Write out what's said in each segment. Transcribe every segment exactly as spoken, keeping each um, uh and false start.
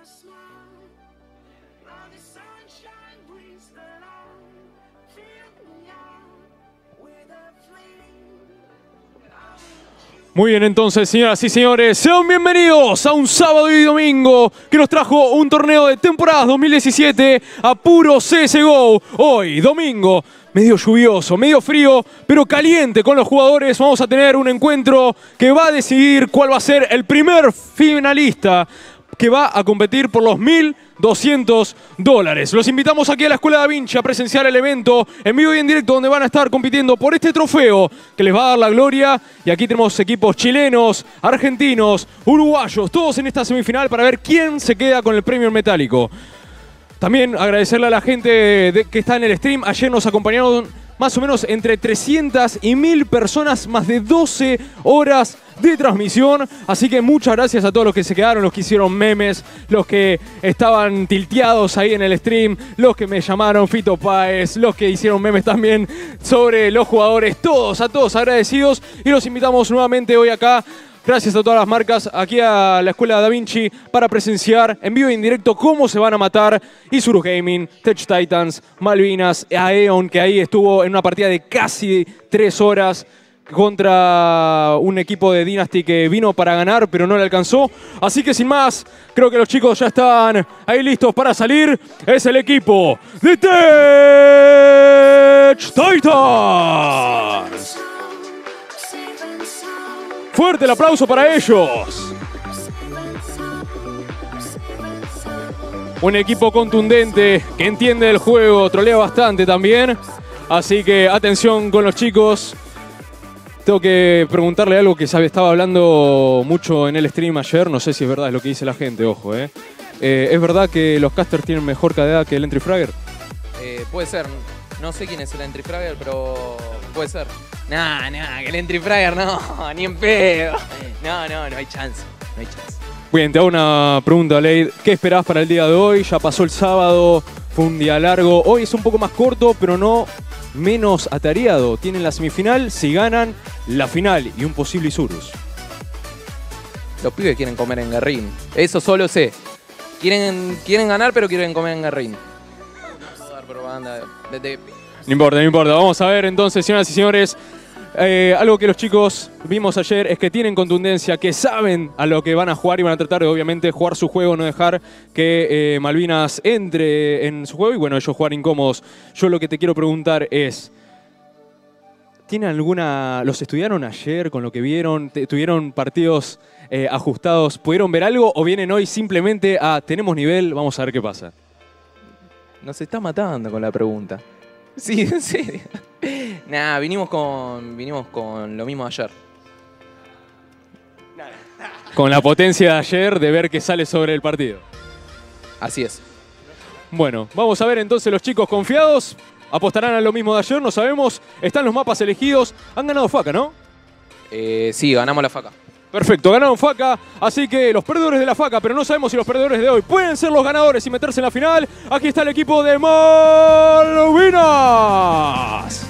Muy bien, entonces, señoras y señores, sean bienvenidos a un sábado y domingo que nos trajo un torneo de temporadas dos mil diecisiete a puro C S G O. Hoy, domingo, medio lluvioso, medio frío, pero caliente con los jugadores. Vamos a tener un encuentro que va a decidir cuál va a ser el primer finalista que va a competir por los mil doscientos dólares. Los invitamos aquí a la Escuela Da Vinci a presenciar el evento en vivo y en directo, donde van a estar compitiendo por este trofeo que les va a dar la gloria. Y aquí tenemos equipos chilenos, argentinos, uruguayos, todos en esta semifinal para ver quién se queda con el premio en metálico. También agradecerle a la gente de, que está en el stream. Ayer nos acompañaron más o menos entre trescientas y mil personas, más de doce horas de transmisión. Así que muchas gracias a todos los que se quedaron, los que hicieron memes, los que estaban tilteados ahí en el stream, los que me llamaron Fito Páez, los que hicieron memes también sobre los jugadores. Todos, a todos agradecidos. Y los invitamos nuevamente hoy acá, gracias a todas las marcas, aquí a la Escuela Da Vinci para presenciar en vivo y en directo cómo se van a matar Isurus Gaming, Tech Titans, Malvinas, Aeon, que ahí estuvo en una partida de casi tres horas contra un equipo de Dynasty que vino para ganar, pero no le alcanzó. Así que sin más, creo que los chicos ya están ahí listos para salir. Es el equipo de Tech Titans. Fuerte el aplauso para ellos. Un equipo contundente que entiende el juego, trolea bastante también. Así que atención con los chicos. Tengo que preguntarle algo que estaba hablando mucho en el stream ayer. No sé si es verdad, es lo que dice la gente, ojo. ¿eh? Eh, ¿Es verdad que los casters tienen mejor K D A que el Entry Fragger? Eh, puede ser. No sé quién es el Entry Fragger, pero puede ser. Nah, nah, que el Entry Fragger no, ni en pedo. No, no, no hay chance, no hay chance. Bien, te hago una pregunta, Leid. ¿Qué esperás para el día de hoy? Ya pasó el sábado, fue un día largo. Hoy es un poco más corto, pero no menos atareado. Tienen la semifinal, si ganan, la final y un posible Isurus. Los pibes quieren comer en Guerrín. Eso solo sé. Quieren, quieren ganar, pero quieren comer en Guerrín. No importa, no importa. Vamos a ver entonces, señoras y señores. Eh, algo que los chicos vimos ayer es que tienen contundencia, que saben a lo que van a jugar y van a tratar de, obviamente, jugar su juego, no dejar que eh, Malvinas entre en su juego y, bueno, ellos jugar incómodos. Yo lo que te quiero preguntar es, ¿tienen alguna... ¿Los estudiaron ayer con lo que vieron? ¿Tuvieron partidos eh, ajustados? ¿Pudieron ver algo o vienen hoy simplemente a tenemos nivel, vamos a ver qué pasa? Nos está matando con la pregunta. Sí, en serio. Nah, vinimos con, vinimos con lo mismo de ayer. Con la potencia de ayer de ver qué sale sobre el partido. Así es. Bueno, vamos a ver entonces los chicos confiados. ¿Apostarán a lo mismo de ayer? No sabemos. Están los mapas elegidos. Han ganado Faca, ¿no? Eh, sí, ganamos la Faca. Perfecto, ganaron Faca, así que los perdedores de la Faca, pero no sabemos si los perdedores de hoy pueden ser los ganadores y meterse en la final. Aquí está el equipo de Malvinas.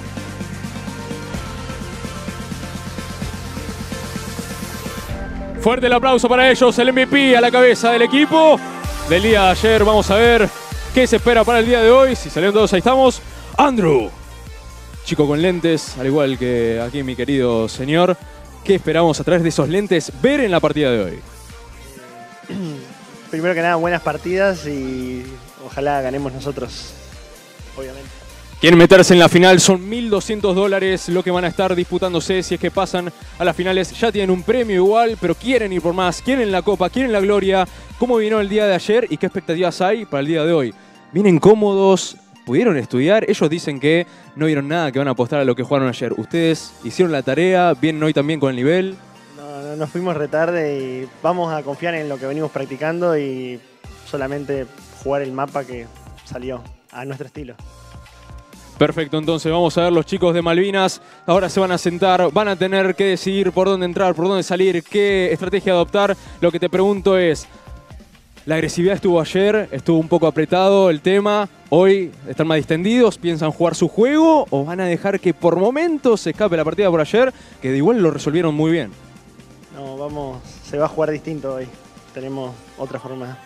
Fuerte el aplauso para ellos, el M V P a la cabeza del equipo del día de ayer. Vamos a ver qué se espera para el día de hoy. Si salieron todos, ahí estamos. Andrew, chico con lentes, al igual que aquí mi querido señor. ¿Qué esperamos a través de esos lentes ver en la partida de hoy? Primero que nada, buenas partidas y ojalá ganemos nosotros, obviamente. Quieren meterse en la final, son mil doscientos dólares lo que van a estar disputándose si es que pasan a las finales. Ya tienen un premio igual, pero quieren ir por más, quieren la copa, quieren la gloria. ¿Cómo vino el día de ayer y qué expectativas hay para el día de hoy? ¿Vienen cómodos? ¿Pudieron estudiar? Ellos dicen que no vieron nada, que van a apostar a lo que jugaron ayer. ¿Ustedes hicieron la tarea? ¿Vienen hoy también con el nivel? No, no, nos fuimos retarde y vamos a confiar en lo que venimos practicando y solamente jugar el mapa que salió a nuestro estilo. Perfecto, entonces vamos a ver los chicos de Malvinas. Ahora se van a sentar, van a tener que decidir por dónde entrar, por dónde salir, qué estrategia adoptar. Lo que te pregunto es, la agresividad estuvo ayer, estuvo un poco apretado el tema. Hoy están más distendidos, piensan jugar su juego o van a dejar que por momentos se escape la partida por ayer, que de igual lo resolvieron muy bien. No, vamos, se va a jugar distinto hoy. Tenemos otra forma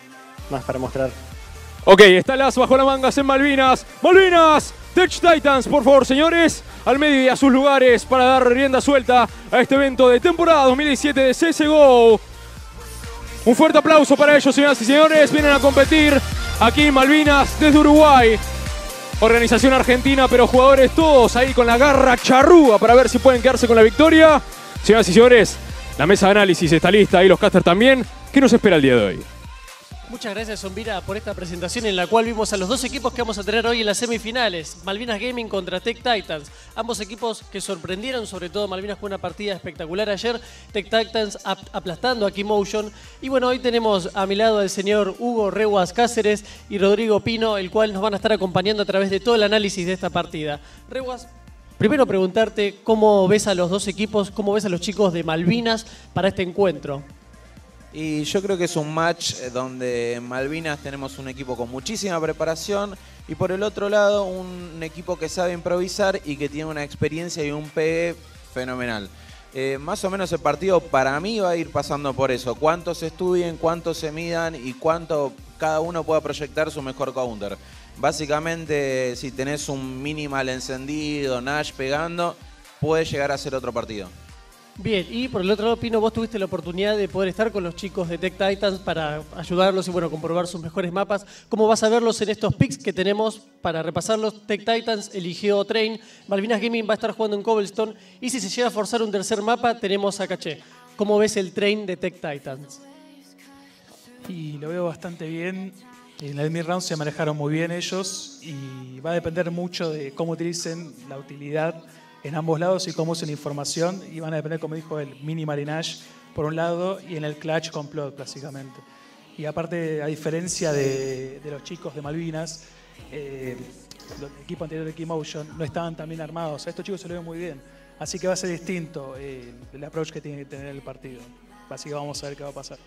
más para mostrar. Ok, está el as bajo las mangas en Malvinas. ¡Malvinas! Tech Titans, por favor, señores, al medio y a sus lugares para dar rienda suelta a este evento de temporada dos mil diecisiete de C S G O. Un fuerte aplauso para ellos, señoras y señores. Vienen a competir aquí en Malvinas desde Uruguay. Organización argentina, pero jugadores todos ahí con la garra charrúa para ver si pueden quedarse con la victoria. Señoras y señores, la mesa de análisis está lista y los casters también. ¿Qué nos espera el día de hoy? Muchas gracias, Zombira, por esta presentación en la cual vimos a los dos equipos que vamos a tener hoy en las semifinales. Malvinas Gaming contra Tech Titans. Ambos equipos que sorprendieron, sobre todo Malvinas con una partida espectacular ayer. Tech Titans ap aplastando a Keymotion. Y bueno, hoy tenemos a mi lado al señor Hugo Reguas Cáceres y Rodrigo Pino, el cual nos van a estar acompañando a través de todo el análisis de esta partida. Reguas, primero preguntarte cómo ves a los dos equipos, cómo ves a los chicos de Malvinas para este encuentro. Y yo creo que es un match donde en Malvinas tenemos un equipo con muchísima preparación y por el otro lado un equipo que sabe improvisar y que tiene una experiencia y un pegue fenomenal. Eh, más o menos el partido para mí va a ir pasando por eso. Cuántos estudien, cuántos se midan y cuánto cada uno pueda proyectar su mejor counter. Básicamente, si tenés un minimal encendido, Nash pegando, puede llegar a ser otro partido. Bien, y por el otro lado, Pino, vos tuviste la oportunidad de poder estar con los chicos de Tech Titans para ayudarlos y bueno, comprobar sus mejores mapas. ¿Cómo vas a verlos en estos picks que tenemos para repasarlos? Tech Titans eligió Train, Malvinas Gaming va a estar jugando en Cobblestone y si se llega a forzar un tercer mapa, tenemos a Caché. ¿Cómo ves el Train de Tech Titans? Y lo veo bastante bien. En el mid-round se manejaron muy bien ellos y va a depender mucho de cómo utilicen la utilidad en ambos lados y cómo usen información y van a depender, como dijo, el minimal y Nash por un lado y en el clutch complot básicamente. Y aparte, a diferencia de, de los chicos de Malvinas, eh, el equipo anterior de Keymotion no estaban tan bien armados. A estos chicos se lo ven muy bien, así que va a ser distinto eh, el approach que tiene que tener el partido. Así que vamos a ver qué va a pasar.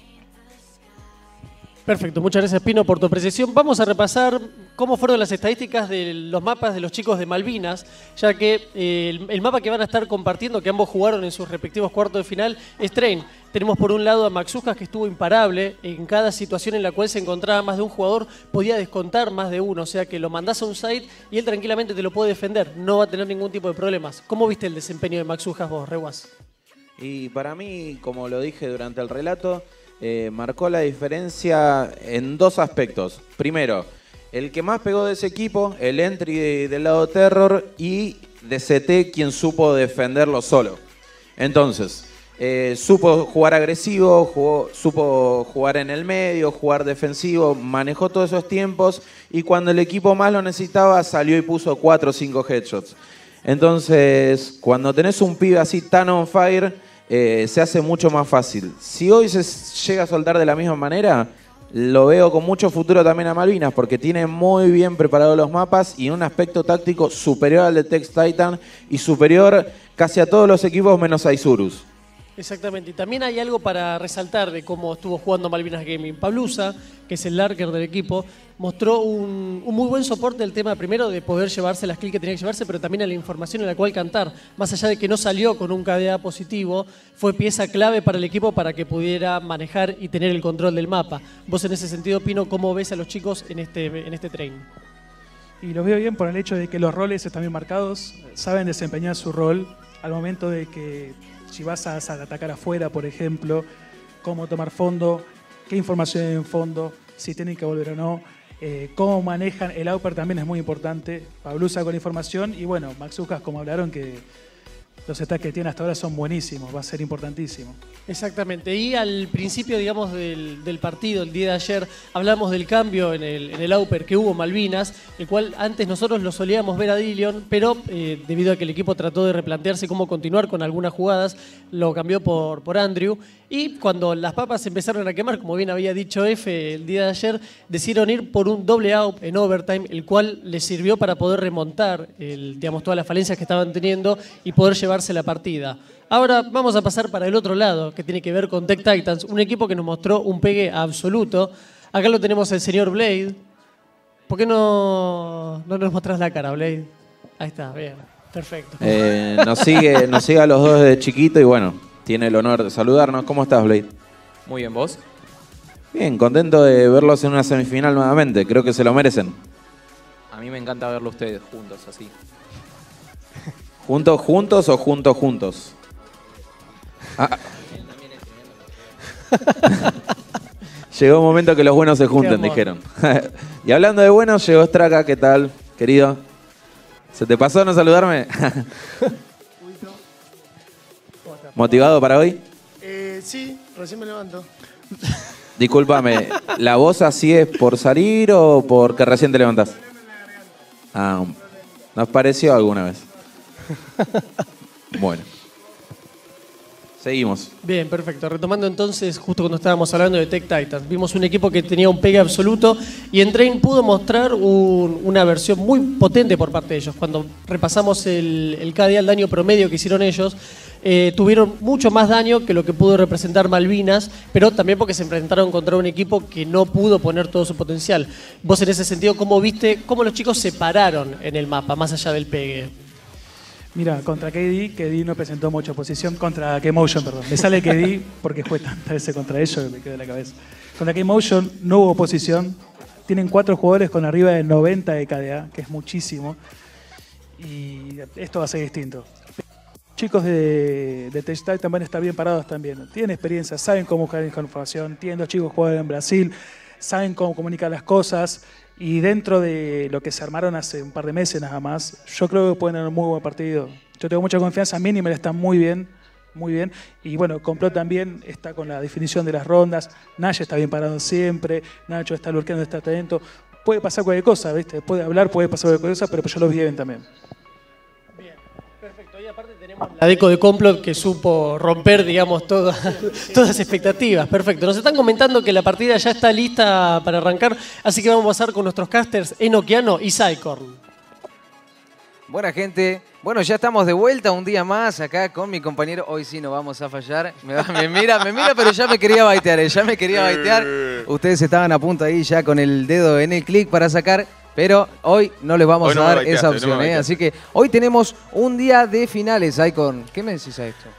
Perfecto, muchas gracias Pino por tu apreciación. Vamos a repasar cómo fueron las estadísticas de los mapas de los chicos de Malvinas, ya que eh, el, el mapa que van a estar compartiendo, que ambos jugaron en sus respectivos cuartos de final, es Train. Tenemos por un lado a Maxujas, que estuvo imparable. En cada situación en la cual se encontraba más de un jugador, podía descontar más de uno. O sea que lo mandás a un site y él tranquilamente te lo puede defender. No va a tener ningún tipo de problemas. ¿Cómo viste el desempeño de Maxujas vos, Reguas? Y para mí, como lo dije durante el relato, Eh, marcó la diferencia en dos aspectos. Primero, el que más pegó de ese equipo, el entry de, del lado Terror y de C T, quien supo defenderlo solo. Entonces, eh, supo jugar agresivo, jugó, supo jugar en el medio, jugar defensivo, manejó todos esos tiempos y cuando el equipo más lo necesitaba salió y puso cuatro o cinco headshots. Entonces, cuando tenés un pibe así tan on fire, Eh, se hace mucho más fácil. Si hoy se llega a soltar de la misma manera, lo veo con mucho futuro también a Malvinas, porque tiene muy bien preparados los mapas y un aspecto táctico superior al de Tech Titan y superior casi a todos los equipos menos a Isurus. Exactamente, y también hay algo para resaltar de cómo estuvo jugando Malvinas Gaming. Pablusa, que es el lurker del equipo, mostró un, un muy buen soporte del tema primero de poder llevarse las kills que tenía que llevarse, pero también a la información en la cual cantar. Más allá de que no salió con un K D A positivo, fue pieza clave para el equipo para que pudiera manejar y tener el control del mapa. Vos en ese sentido, Pino, ¿cómo ves a los chicos en este, en este train? Y los veo bien por el hecho de que los roles están bien marcados, saben desempeñar su rol al momento de que si vas a, a atacar afuera, por ejemplo, cómo tomar fondo, qué información hay en fondo, si tienen que volver o no, eh, cómo manejan el Auper también es muy importante. Pablusa con información y bueno, Maxujas, como hablaron, que los stats que tiene hasta ahora son buenísimos, va a ser importantísimo. Exactamente, y al principio, digamos, del, del partido, el día de ayer, hablamos del cambio en el, en el Auper que hubo Malvinas, el cual antes nosotros lo solíamos ver a Dillion, pero eh, debido a que el equipo trató de replantearse cómo continuar con algunas jugadas, lo cambió por, por Andrew. Y cuando las papas empezaron a quemar, como bien había dicho F el día de ayer, decidieron ir por un doble AWP en overtime, el cual les sirvió para poder remontar el, digamos, todas las falencias que estaban teniendo y poder llevarse la partida. Ahora vamos a pasar para el otro lado, que tiene que ver con Tech Titans, un equipo que nos mostró un pegue absoluto. Acá lo tenemos el señor Blade. ¿Por qué no, no nos mostrás la cara, Blade? Ahí está, bien, perfecto. Eh, nos, sigue, nos sigue a los dos desde chiquito y bueno, tiene el honor de saludarnos. ¿Cómo estás, Blade? Muy bien, ¿vos? Bien, contento de verlos en una semifinal nuevamente. Creo que se lo merecen. A mí me encanta verlo ustedes juntos, así. ¿Juntos, juntos o juntos, juntos? Ah. Llegó un momento que los buenos se junten, dijeron. Y hablando de buenos, llegó Straka. ¿Qué tal, querido? ¿Se te pasó no saludarme? ¿Motivado para hoy? Eh, sí, recién me levanto. Discúlpame, ¿la voz así es por salir o porque recién te levantás? Ah, ¿nos pareció alguna vez? Bueno. Seguimos. Bien, perfecto. Retomando entonces, justo cuando estábamos hablando de Tech Titans, vimos un equipo que tenía un pegue absoluto y Entrain pudo mostrar un, una versión muy potente por parte de ellos. Cuando repasamos el, el K D A, el daño promedio que hicieron ellos, eh, tuvieron mucho más daño que lo que pudo representar Malvinas, pero también porque se enfrentaron contra un equipo que no pudo poner todo su potencial. Vos en ese sentido, ¿cómo viste cómo los chicos se pararon en el mapa, más allá del pegue? Mira, contra K D, K D no presentó mucha oposición. Contra K-Motion, perdón. Me sale K D porque fue tantas veces contra ellos que me quedó en la cabeza. Contra K-Motion no hubo oposición. Tienen cuatro jugadores con arriba de noventa de K D A, que es muchísimo. Y esto va a ser distinto. Chicos de, de Tech Titan van a estar bien parados también. Tienen experiencia, saben cómo buscar información. Tienen dos chicos que juegan en Brasil, saben cómo comunicar las cosas. Y dentro de lo que se armaron hace un par de meses nada más, yo creo que pueden tener un muy buen partido. Yo tengo mucha confianza, Minimal está muy bien, muy bien. Y bueno, Complot también está con la definición de las rondas. Nash está bien parado siempre, Nacho está lurkeando, está atento. Puede pasar cualquier cosa, ¿viste? Puede hablar, puede pasar cualquier cosa, pero yo los vi bien también. Y aparte tenemos la deco de Complot que supo romper, digamos, toda, todas las expectativas. Perfecto. Nos están comentando que la partida ya está lista para arrancar, así que vamos a pasar con nuestros casters Enoquiano y Psycorn. Buena gente. Bueno, ya estamos de vuelta un día más acá con mi compañero. Hoy sí no vamos a fallar. Me, va, me mira, me mira, pero ya me quería baitear, eh, ya me quería baitear. Ustedes estaban a punto ahí ya con el dedo en el clic para sacar. Pero hoy no les vamos no a dar baiteaste, esa opción, no ¿eh? Así que hoy tenemos un día de finales, Icon. ¿Qué me decís a esto?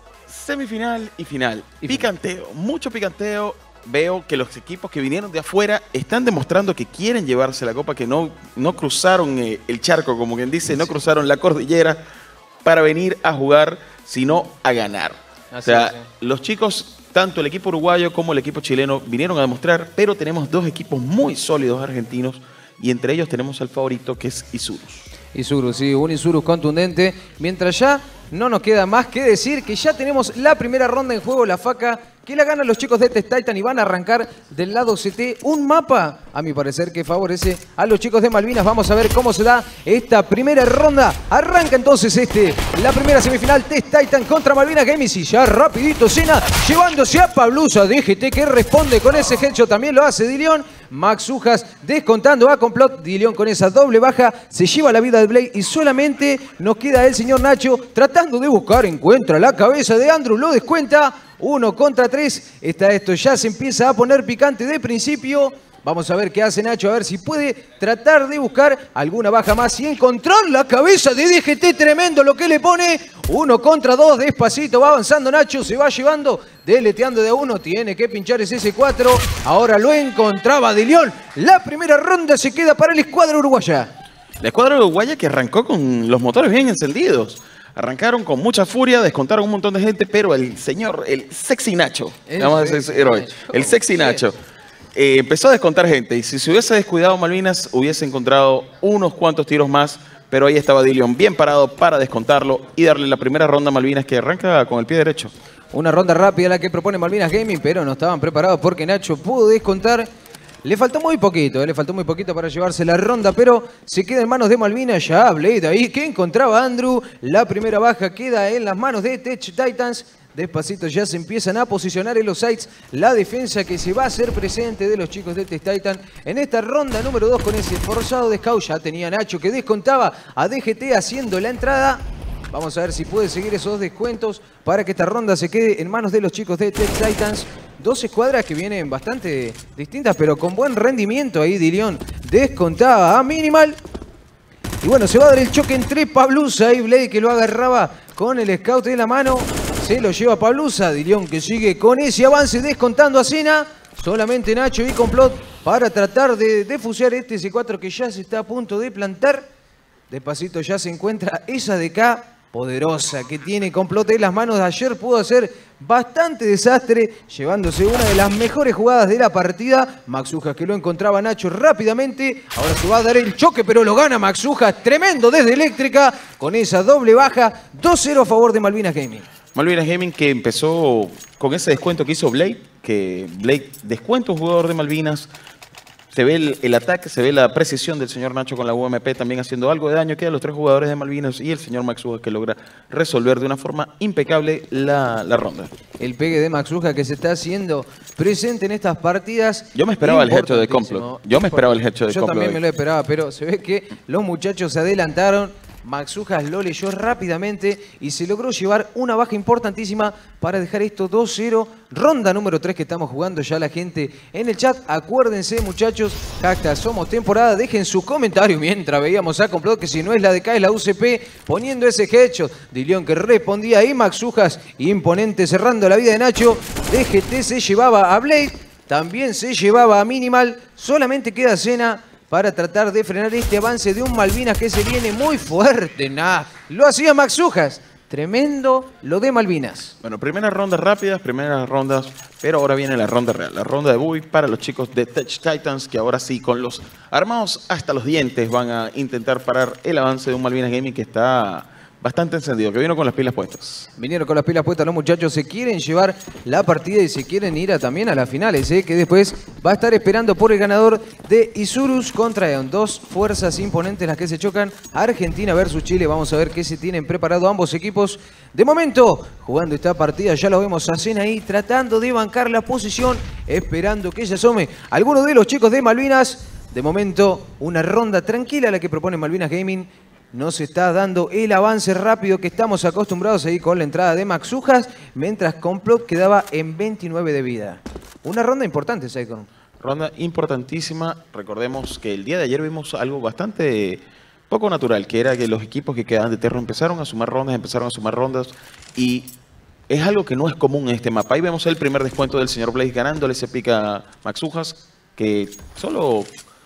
Semifinal y final. Y picanteo, mucho picanteo. Veo que los equipos que vinieron de afuera están demostrando que quieren llevarse la copa, que no, no cruzaron eh, el charco, como quien dice, no cruzaron la cordillera para venir a jugar, sino a ganar. Así o sea, es, sí. Los chicos, tanto el equipo uruguayo como el equipo chileno, vinieron a demostrar, pero tenemos dos equipos muy sólidos argentinos, y entre ellos tenemos al favorito, que es Isurus. Isurus, sí, un Isurus contundente. Mientras ya no nos queda más que decir que ya tenemos la primera ronda en juego, la faca, que la ganan los chicos de Tech Titan y van a arrancar del lado C T un mapa, a mi parecer, que favorece a los chicos de Malvinas. Vamos a ver cómo se da esta primera ronda. Arranca entonces este, la primera semifinal, Tech Titan contra Malvinas Gaming. Y ya rapidito Cena llevándose a Pablusa D G T, que responde con ese headshot, también lo hace Dilion. Max Ujas descontando a Complot. Dilion con esa doble baja se lleva la vida de Blade y solamente nos queda el señor Nacho tratando de buscar. Encuentra la cabeza de Andrew, lo descuenta. Uno contra tres. Está esto, ya se empieza a poner picante de principio. Vamos a ver qué hace Nacho, a ver si puede tratar de buscar alguna baja más y encontrar la cabeza de D G T. Tremendo lo que le pone. Uno contra dos, despacito va avanzando Nacho, se va llevando, deleteando de a uno. Tiene que pinchar ese ese cuatro. Ahora lo encontraba de León. La primera ronda se queda para la escuadra uruguaya. La escuadra uruguaya que arrancó con los motores bien encendidos. Arrancaron con mucha furia, descontaron un montón de gente, pero el señor, el sexy Nacho, El vamos a sexy decir héroe, Nacho. el sexy Nacho, eh, empezó a descontar gente. Y si se hubiese descuidado Malvinas, hubiese encontrado unos cuantos tiros más, pero ahí estaba Dilion bien parado para descontarlo y darle la primera ronda a Malvinas, que arranca con el pie derecho. Una ronda rápida la que propone Malvinas Gaming, pero no estaban preparados porque Nacho pudo descontar. Le faltó muy poquito, eh, le faltó muy poquito para llevarse la ronda, pero se queda en manos de Malvinas. Ya Blade ahí que encontraba a Andrew. La primera baja queda en las manos de Tech Titans. Despacito ya se empiezan a posicionar en los sites. La defensa que se va a hacer presente de los chicos de Tech Titan en esta ronda número dos con ese forzado de scout. Ya tenía Nacho que descontaba a D G T haciendo la entrada. Vamos a ver si puede seguir esos descuentos para que esta ronda se quede en manos de los chicos de Tech Titans. Dos escuadras que vienen bastante distintas, pero con buen rendimiento. Ahí Dilion descontaba a Minimal. Y bueno, se va a dar el choque entre Pablusa y Blade, que lo agarraba con el scout de la mano. Se lo lleva Pablusa. Dilion que sigue con ese avance descontando a Cena. solamente Nacho y Complot para tratar de defusear este C cuatro que ya se está a punto de plantar. Despacito ya se encuentra esa D K poderosa que tiene Complot en las manos. De ayer pudo hacer bastante desastre, llevándose una de las mejores jugadas de la partida. Maxujas que lo encontraba Nacho rápidamente. Ahora se va a dar el choque, pero lo gana Maxujas. Tremendo desde Eléctrica con esa doble baja. dos cero a favor de Malvinas Gaming. Malvinas Gaming que empezó con ese descuento que hizo Blade, que Blade descuenta un jugador de Malvinas. Se ve el, el ataque, se ve la precisión del señor Nacho con la U M P también haciendo algo de daño. Quedan los tres jugadores de Malvinas y el señor Maxujas que logra resolver de una forma impecable la, la ronda. El pegue de Maxujas que se está haciendo presente en estas partidas. Yo me esperaba el headshot de Complot. Yo me esperaba el headshot de Yo Complot. también me lo esperaba, pero se ve que los muchachos se adelantaron. Maxujas lo leyó rápidamente y se logró llevar una baja importantísima para dejar esto dos cero. Ronda número tres que estamos jugando ya la gente en el chat. Acuérdense, muchachos, hashtag Somos Temporada. Dejen su comentario mientras veíamos a Complot, que si no es la D K es la U C P, poniendo ese headshot. Dilion que respondía ahí. Maxujas imponente cerrando la vida de Nacho. D G T se llevaba a Blade, también se llevaba a Minimal. Solamente queda Cena para tratar de frenar este avance de un Malvinas que se viene muy fuerte. Nah, lo hacía Maxujas. Tremendo lo de Malvinas. Bueno, primeras rondas rápidas, primeras rondas, pero ahora viene la ronda real. La ronda de Bui para los chicos de Tech Titans, que ahora sí, con los armados hasta los dientes, van a intentar parar el avance de un Malvinas Gaming que está bastante encendido, que vino con las pilas puestas. Vinieron con las pilas puestas los muchachos, se quieren llevar la partida y se quieren ir a, también a las finales, ¿eh? Que después va a estar esperando por el ganador de Isurus contra Eon. Dos fuerzas imponentes las que se chocan, Argentina versus Chile. Vamos a ver qué se tienen preparado ambos equipos. De momento, jugando esta partida, ya lo vemos a Cena ahí tratando de bancar la posición, esperando que se asome alguno de los chicos de Malvinas. De momento, una ronda tranquila la que propone Malvinas Gaming. No se está dando el avance rápido que estamos acostumbrados ahí con la entrada de Maxujas, mientras Complot quedaba en veintinueve de vida. Una ronda importante, Saikon. Ronda importantísima. Recordemos que el día de ayer vimos algo bastante poco natural, que era que los equipos que quedaban de Terro empezaron a sumar rondas, empezaron a sumar rondas, y es algo que no es común en este mapa. Ahí vemos el primer descuento del señor Blaze ganándole ese pica a Maxujas, que solo...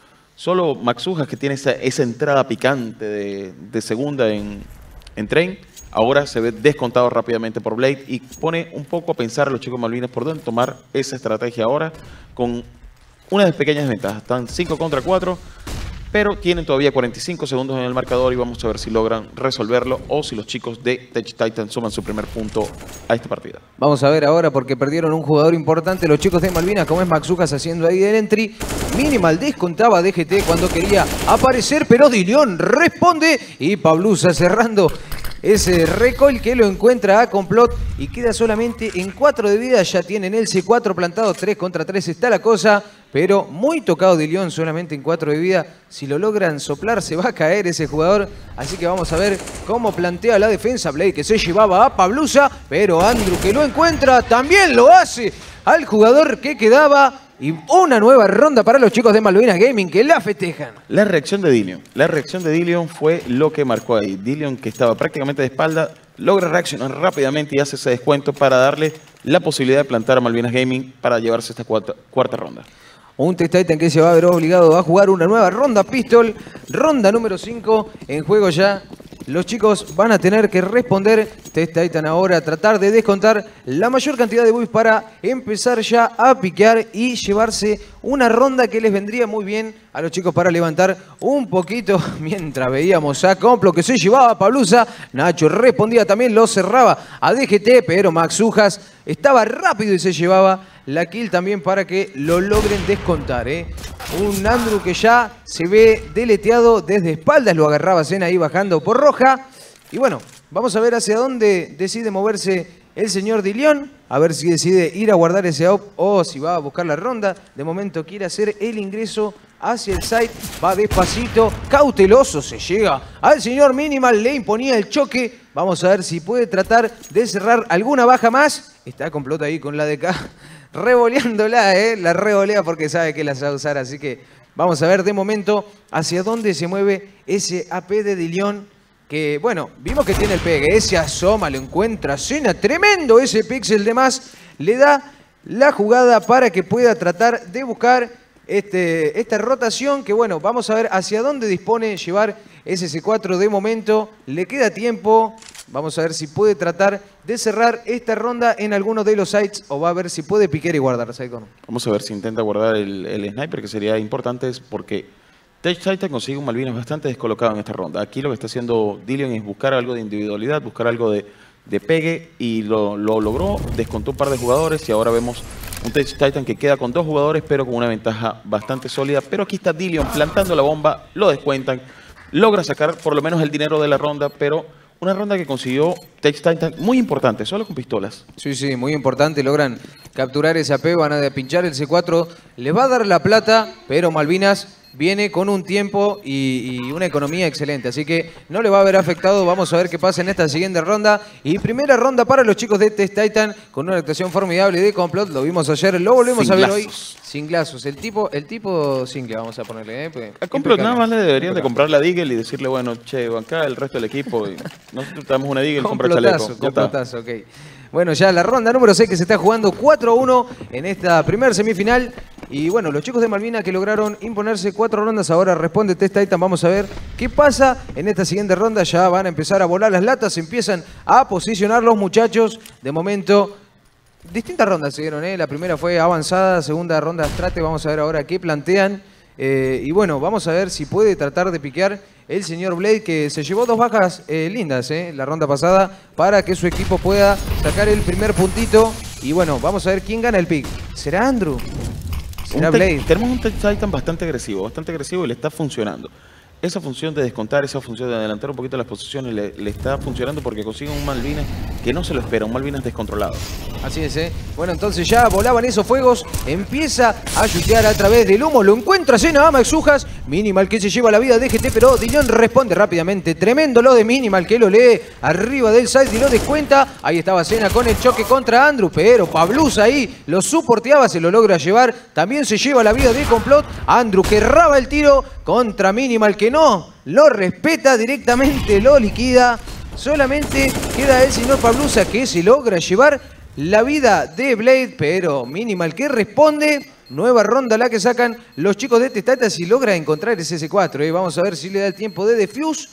Solo Maxujas, que tiene esa, esa entrada picante de, de segunda en, en Train, ahora se ve descontado rápidamente por Blade y pone un poco a pensar a los chicos Malvinas por dónde tomar esa estrategia ahora con unas pequeñas ventajas. Están cinco contra cuatro, pero tienen todavía cuarenta y cinco segundos en el marcador y vamos a ver si logran resolverlo o si los chicos de Tech Titan suman su primer punto a esta partida. Vamos a ver ahora porque perdieron un jugador importante los chicos de Malvinas, como es Maxujas haciendo ahí el entry. Minimal descontaba a D G T cuando quería aparecer, pero Dilion responde y Pablusa cerrando ese recoil que lo encuentra a Complot y queda solamente en cuatro de vida. Ya tienen el C cuatro plantado, tres contra tres está la cosa, pero muy tocado Dilion, solamente en cuatro de vida. Si lo logran soplar se va a caer ese jugador, así que vamos a ver cómo plantea la defensa. Blade que se llevaba a Pablusa, pero Andrew que lo encuentra también lo hace al jugador que quedaba. Y una nueva ronda para los chicos de Malvinas Gaming que la festejan. La reacción de Dilion. La reacción de Dilion fue lo que marcó ahí. Dilion, que estaba prácticamente de espalda, logra reaccionar rápidamente y hace ese descuento para darle la posibilidad de plantar a Malvinas Gaming para llevarse esta cuarta, cuarta ronda. Un Tech Titan que se va a ver obligado a jugar una nueva ronda pistol. Ronda número cinco en juego ya. Los chicos van a tener que responder. Tech Titan ahora a tratar de descontar la mayor cantidad de builds para empezar ya a piquear y llevarse una ronda que les vendría muy bien a los chicos para levantar un poquito. Mientras veíamos a Complot que se llevaba a Pablusa, Nacho respondía también, lo cerraba a D G T, pero Maxujas estaba rápido y se llevaba la kill también para que lo logren descontar, ¿eh? Un Andrew que ya se ve deleteado desde espaldas, lo agarraba Cena ahí bajando por roja. Y bueno, vamos a ver hacia dónde decide moverse el señor Dilion. A ver si decide ir a guardar ese op o si va a buscar la ronda. De momento quiere hacer el ingreso hacia el site. Va despacito, cauteloso, se llega al señor Minimal, le imponía el choque. Vamos a ver si puede tratar de cerrar alguna baja más. Está Complot ahí con la D K. Revoleándola, ¿eh? La revolea porque sabe que las va a usar. Así que vamos a ver de momento hacia dónde se mueve ese A P de Dilion. Que, bueno, vimos que tiene el pegue. Ese asoma, lo encuentra Cena. Tremendo ese pixel de más. Le da la jugada para que pueda tratar de buscar este, esta rotación, que bueno, vamos a ver hacia dónde dispone llevar ese C cuatro de momento. Le queda tiempo, vamos a ver si puede tratar de cerrar esta ronda en alguno de los sites o va a ver si puede piquear y guardar, Saikon. Vamos a ver si intenta guardar el, el sniper, que sería importante porque Tech Titan consigue un Malvinas bastante descolocado en esta ronda. Aquí lo que está haciendo Dillion es buscar algo de individualidad, buscar algo de, de pegue, y lo, lo logró, descontó un par de jugadores y ahora vemos un Tech Titan que queda con dos jugadores pero con una ventaja bastante sólida. Pero aquí está Dillion plantando la bomba, lo descuentan, logra sacar por lo menos el dinero de la ronda, pero una ronda que consiguió Tech Titan muy importante, solo con pistolas. Sí, sí, muy importante, logran capturar ese A P, van a pinchar el C cuatro, les va a dar la plata, pero Malvinas viene con un tiempo y, y una economía excelente, así que no le va a haber afectado. Vamos a ver qué pasa en esta siguiente ronda. Y primera ronda para los chicos de Tech Titan, con una actuación formidable de Complot. Lo vimos ayer, lo volvemos Sin a ver glazos. hoy. Sin glazos, el tipo, el tipo single vamos a ponerle. ¿eh? Pues, A Complot nada más le deberían de impecable. comprar la Deagle y decirle, bueno, che, acá el resto del equipo, y nosotros te damos una Deagle, compra chaleco. Complotazo, Ya está. complotazo, ok. Bueno, ya la ronda número seis que se está jugando cuatro a uno en esta primer semifinal. Y bueno, los chicos de Malvinas que lograron imponerse cuatro rondas, ahora responde Tech Titan. Vamos a ver qué pasa en esta siguiente ronda. Ya van a empezar a volar las latas, empiezan a posicionar los muchachos. De momento, distintas rondas se dieron, ¿eh? La primera fue avanzada, segunda ronda strate. Vamos a ver ahora qué plantean. Eh, y bueno, vamos a ver si puede tratar de piquear el señor Blade, que se llevó dos bajas eh, lindas eh, la ronda pasada, para que su equipo pueda sacar el primer puntito. Y bueno, vamos a ver quién gana el pick. ¿Será Andrew? ¿Será Un tech- Blade? tenemos un Tech Titan bastante agresivo, bastante agresivo y le está funcionando. Esa función de descontar, esa función de adelantar un poquito las posiciones le, le está funcionando porque consigue un Malvinas que no se lo espera, un Malvinas descontrolado. Así es, ¿eh? Bueno, entonces ya volaban esos fuegos. Empieza a chutear a través del humo. Lo encuentra Cena a Max Ujas. Minimal que se lleva la vida de G T, pero Dillion responde rápidamente. Tremendo lo de Minimal, que lo lee arriba del site y lo descuenta. Ahí estaba Cena con el choque contra Andrew, pero Pablus ahí lo soporteaba, se lo logra llevar. También se lleva la vida de Complot. Andrew que erraba el tiro contra Minimal, que no lo respeta, directamente lo liquida. Solamente queda el señor Pablusa, que se logra llevar la vida de Blade, pero Minimal que responde. Nueva ronda la que sacan los chicos de Tech Titan y logra encontrar ese C cuatro. ¿eh? Vamos a ver si le da el tiempo de defuse.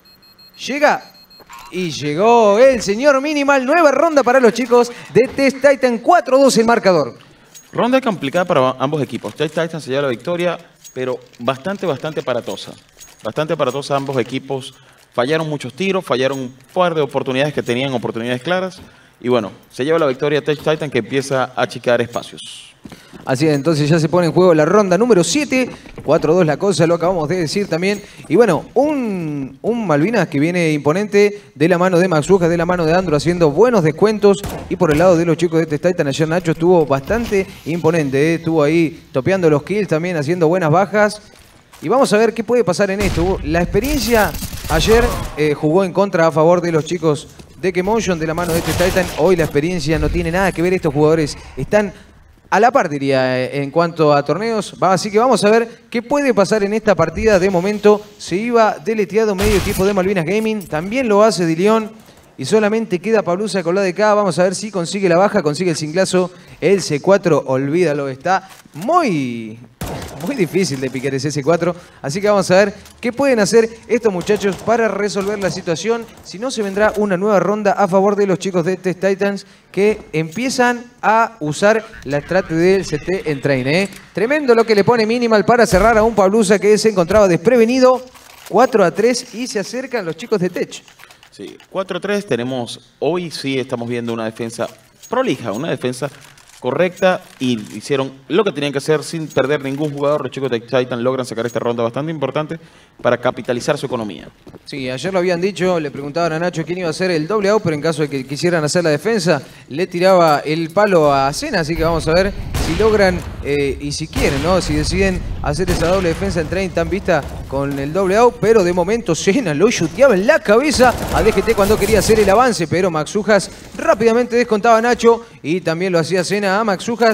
Llega y llegó el señor Minimal. Nueva ronda para los chicos de Tech Titan. cuatro dos el marcador. Ronda complicada para ambos equipos. Tech Titan se lleva la victoria, pero bastante, bastante aparatosa. Bastante aparatosa ambos equipos. Fallaron muchos tiros, fallaron un par de oportunidades que tenían oportunidades claras. Y bueno, se lleva la victoria Tech Titan, que empieza a achicar espacios. Así es, entonces ya se pone en juego la ronda número siete. cuatro dos la cosa, lo acabamos de decir también. Y bueno, un, un Malvinas que viene imponente de la mano de Max Ujas, de la mano de Andrew, haciendo buenos descuentos. Y por el lado de los chicos de Tech Titan, ayer Nacho estuvo bastante imponente. ¿eh? Estuvo ahí topeando los kills también, haciendo buenas bajas. Y vamos a ver qué puede pasar en esto. La experiencia ayer eh, jugó en contra a favor de los chicos de Kemotion, de la mano de Tech Titan. Hoy la experiencia no tiene nada que ver. Estos jugadores están a la par, diría, en cuanto a torneos. Va, así que vamos a ver qué puede pasar en esta partida. De momento se iba deleteado medio equipo de Malvinas Gaming. También lo hace Dillion. Y solamente queda Pablusa con la de acá. Vamos a ver si consigue la baja, consigue el cinglazo. El C cuatro, olvídalo, está muy... Muy difícil de picar ese C cuatro, así que vamos a ver qué pueden hacer estos muchachos para resolver la situación. Si no, se vendrá una nueva ronda a favor de los chicos de Tech Titans, que empiezan a usar la estrategia del C T en train. ¿eh? Tremendo lo que le pone Minimal para cerrar a un Pablusa que se encontraba desprevenido. cuatro a tres y se acercan los chicos de Tech. Sí, cuatro a tres tenemos, hoy sí estamos viendo una defensa prolija, una defensa correcta, y hicieron lo que tenían que hacer sin perder ningún jugador. Los chicos de Titan logran sacar esta ronda bastante importante para capitalizar su economía. Sí, ayer lo habían dicho, le preguntaban a Nacho quién iba a hacer el doble out, pero en caso de que quisieran hacer la defensa, le tiraba el palo a Cena, así que vamos a ver si logran eh, y si quieren, ¿no? Si deciden hacer esa doble defensa en train tan vista con el doble out, pero de momento Cena lo chuteaba en la cabeza a D G T cuando quería hacer el avance, pero Max Ujas rápidamente descontaba a Nacho y también lo hacía Cena a Max Ujas.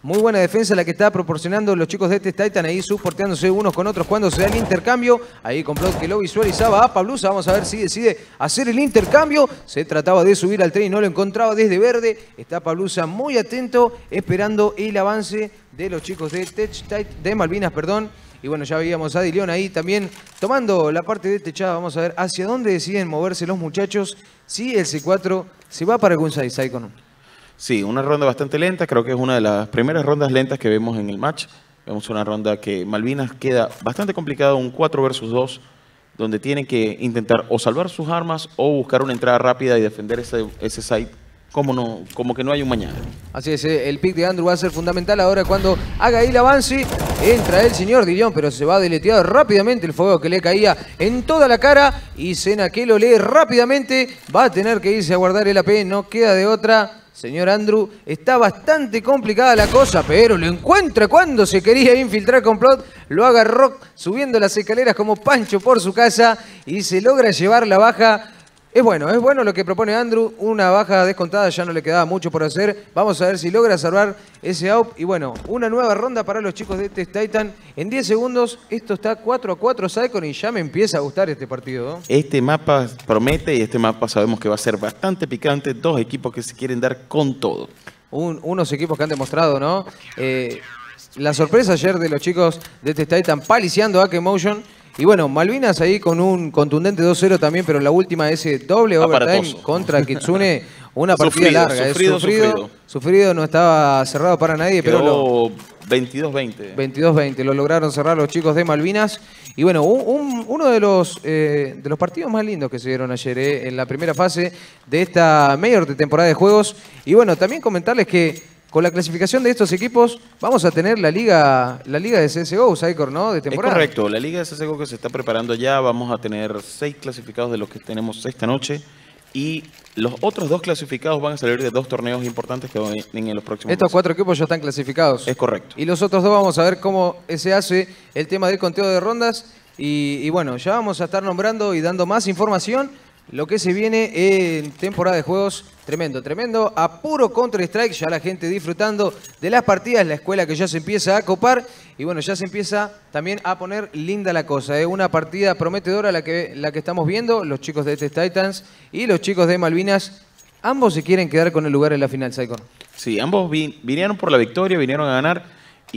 Muy buena defensa la que está proporcionando los chicos de este Titan ahí soporteándose unos con otros cuando se da el intercambio. Ahí Complot que lo visualizaba a Pablusa. Vamos a ver si decide hacer el intercambio. Se trataba de subir al tren y no lo encontraba desde verde. Está Pablusa muy atento esperando el avance de los chicos de, Tech, de Malvinas, perdón. Y bueno, ya veíamos a Dilion ahí también tomando la parte de techada. Vamos a ver hacia dónde deciden moverse los muchachos. Si el C cuatro se va para algún side, Saikon. Sí, una ronda bastante lenta. Creo que es una de las primeras rondas lentas que vemos en el match. Vemos una ronda que Malvinas queda bastante complicada, un cuatro versus dos, donde tienen que intentar o salvar sus armas o buscar una entrada rápida y defender ese, ese side. Como, no, como que no hay un mañana. Así es, el pick de Andrew va a ser fundamental ahora cuando haga ahí el avance. Entra el señor Dilion, pero se va deleteado rápidamente el fuego que le caía en toda la cara. Y Sena que lo lee rápidamente. Va a tener que irse a guardar el A P, no queda de otra. Señor Andrew, está bastante complicada la cosa, pero lo encuentra cuando se quería infiltrar Complot. Lo agarró subiendo las escaleras como Pancho por su casa y se logra llevar la baja. Es bueno, es bueno lo que propone Andrew. Una baja descontada, ya no le quedaba mucho por hacer. Vamos a ver si logra salvar ese A W P. Y bueno, una nueva ronda para los chicos de este Titan. En diez segundos, esto está cuatro a cuatro, Saikon, y ya me empieza a gustar este partido, ¿no? Este mapa promete y este mapa sabemos que va a ser bastante picante. Dos equipos que se quieren dar con todo. Un, unos equipos que han demostrado, ¿no? Eh, la sorpresa ayer de los chicos de este Titan paliciando a K-Motion. Y bueno, Malvinas ahí con un contundente dos cero también, pero la última ese doble overtime Aparatoso. Contra Kitsune, una partida Sufrido, larga. sufrido, es sufrido, sufrido. Sufrido, no estaba cerrado para nadie, pero lo, Quedó veintidós veinte. veintidós veinte, lo lograron cerrar los chicos de Malvinas. Y bueno, un, un, uno de los, eh, de los partidos más lindos que se dieron ayer eh, en la primera fase de esta mayor de temporada de juegos. Y bueno, también comentarles que con la clasificación de estos equipos vamos a tener la liga la liga de C S G O, Saikor, ¿no? De temporada. Es correcto, la liga de C S G O que se está preparando ya, vamos a tener seis clasificados de los que tenemos esta noche y los otros dos clasificados van a salir de dos torneos importantes que van en los próximos Estos meses. cuatro equipos ya están clasificados. Es correcto. Y los otros dos vamos a ver cómo se hace el tema del conteo de rondas y, y bueno, ya vamos a estar nombrando y dando más información. Lo que se viene en temporada de juegos, tremendo, tremendo, a puro Counter-Strike, ya la gente disfrutando de las partidas, la escuela que ya se empieza a copar y bueno, ya se empieza también a poner linda la cosa, ¿eh? Una partida prometedora la que, la que estamos viendo, los chicos de Test Titans y los chicos de Malvinas, ambos se quieren quedar con el lugar en la final, Saikon. Sí, ambos vi vinieron por la victoria, vinieron a ganar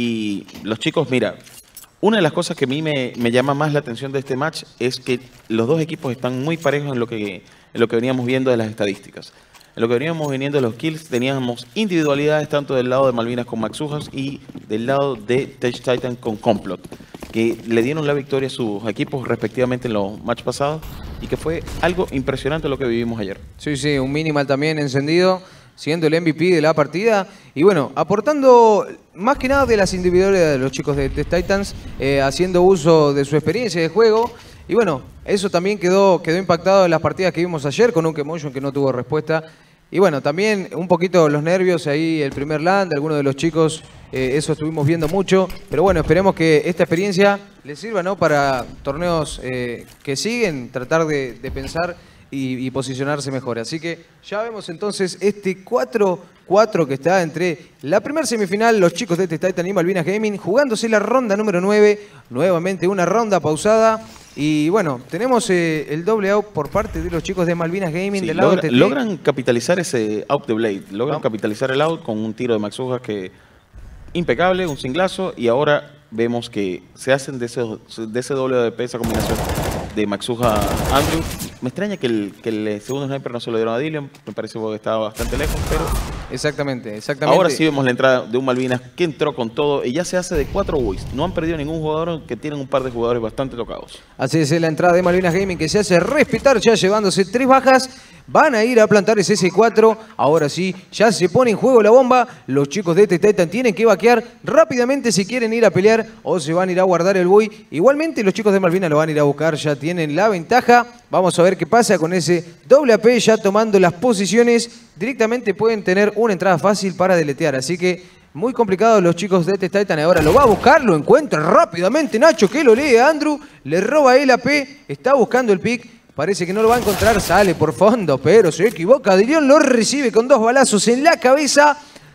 y los chicos, mira, una de las cosas que a mí me, me llama más la atención de este match es que los dos equipos están muy parejos en lo que, en lo que veníamos viendo de las estadísticas. En lo que veníamos viendo de los kills, teníamos individualidades tanto del lado de Malvinas con Maxujas y del lado de Tech Titan con Complot, que le dieron la victoria a sus equipos respectivamente en los matches pasados y que fue algo impresionante lo que vivimos ayer. Sí, sí, un minimal también encendido, siendo el M V P de la partida. Y bueno, aportando más que nada de las individualidades de los chicos de Test Titans, eh, haciendo uso de su experiencia de juego. Y bueno, eso también quedó, quedó impactado en las partidas que vimos ayer con un K-Motion que no tuvo respuesta. Y bueno, también un poquito los nervios ahí, el primer land, algunos de los chicos, eh, eso estuvimos viendo mucho. Pero bueno, esperemos que esta experiencia les sirva, ¿no? Para torneos eh, que siguen, tratar de, de pensar y, y posicionarse mejor. Así que ya vemos entonces este cuatro cuatro que está entre la primera semifinal, los chicos de Test Titan y Malvinas Gaming, jugándose la ronda número nueve, nuevamente una ronda pausada. Y bueno, tenemos eh, el doble out por parte de los chicos de Malvinas Gaming Sí, del lado logra- T T. logran capitalizar ese out de Blade, logran Vamos. capitalizar el out con un tiro de Maxujas que impecable, un singlazo, y ahora vemos que se hacen de ese, de ese doble de P, esa combinación de Maxuja Andrew. Me extraña que el, que el segundo sniper no se lo dieron a Dilion, me parece que estaba bastante lejos, pero Exactamente, exactamente. ahora sí vemos la entrada de un Malvinas que entró con todo y ya se hace de cuatro buys. No han perdido ningún jugador, que tienen un par de jugadores bastante tocados. Así es, la entrada de Malvinas Gaming que se hace respetar, ya llevándose tres bajas. Van a ir a plantar ese C cuatro. Ahora sí, ya se pone en juego la bomba. Los chicos de Test Titan tienen que vaquear rápidamente si quieren ir a pelear o se van a ir a guardar el buy. Igualmente los chicos de Malvinas lo van a ir a buscar, ya tienen la ventaja. Vamos a ver qué pasa con ese doble A P ya tomando las posiciones. Directamente pueden tener una entrada fácil para deletear, así que muy complicado los chicos de Test Titan. Ahora lo va a buscar, lo encuentra rápidamente Nacho, que lo lee a Andrew, le roba el A P, está buscando el pick. Parece que no lo va a encontrar, sale por fondo, pero se equivoca. Dilion lo recibe con dos balazos en la cabeza.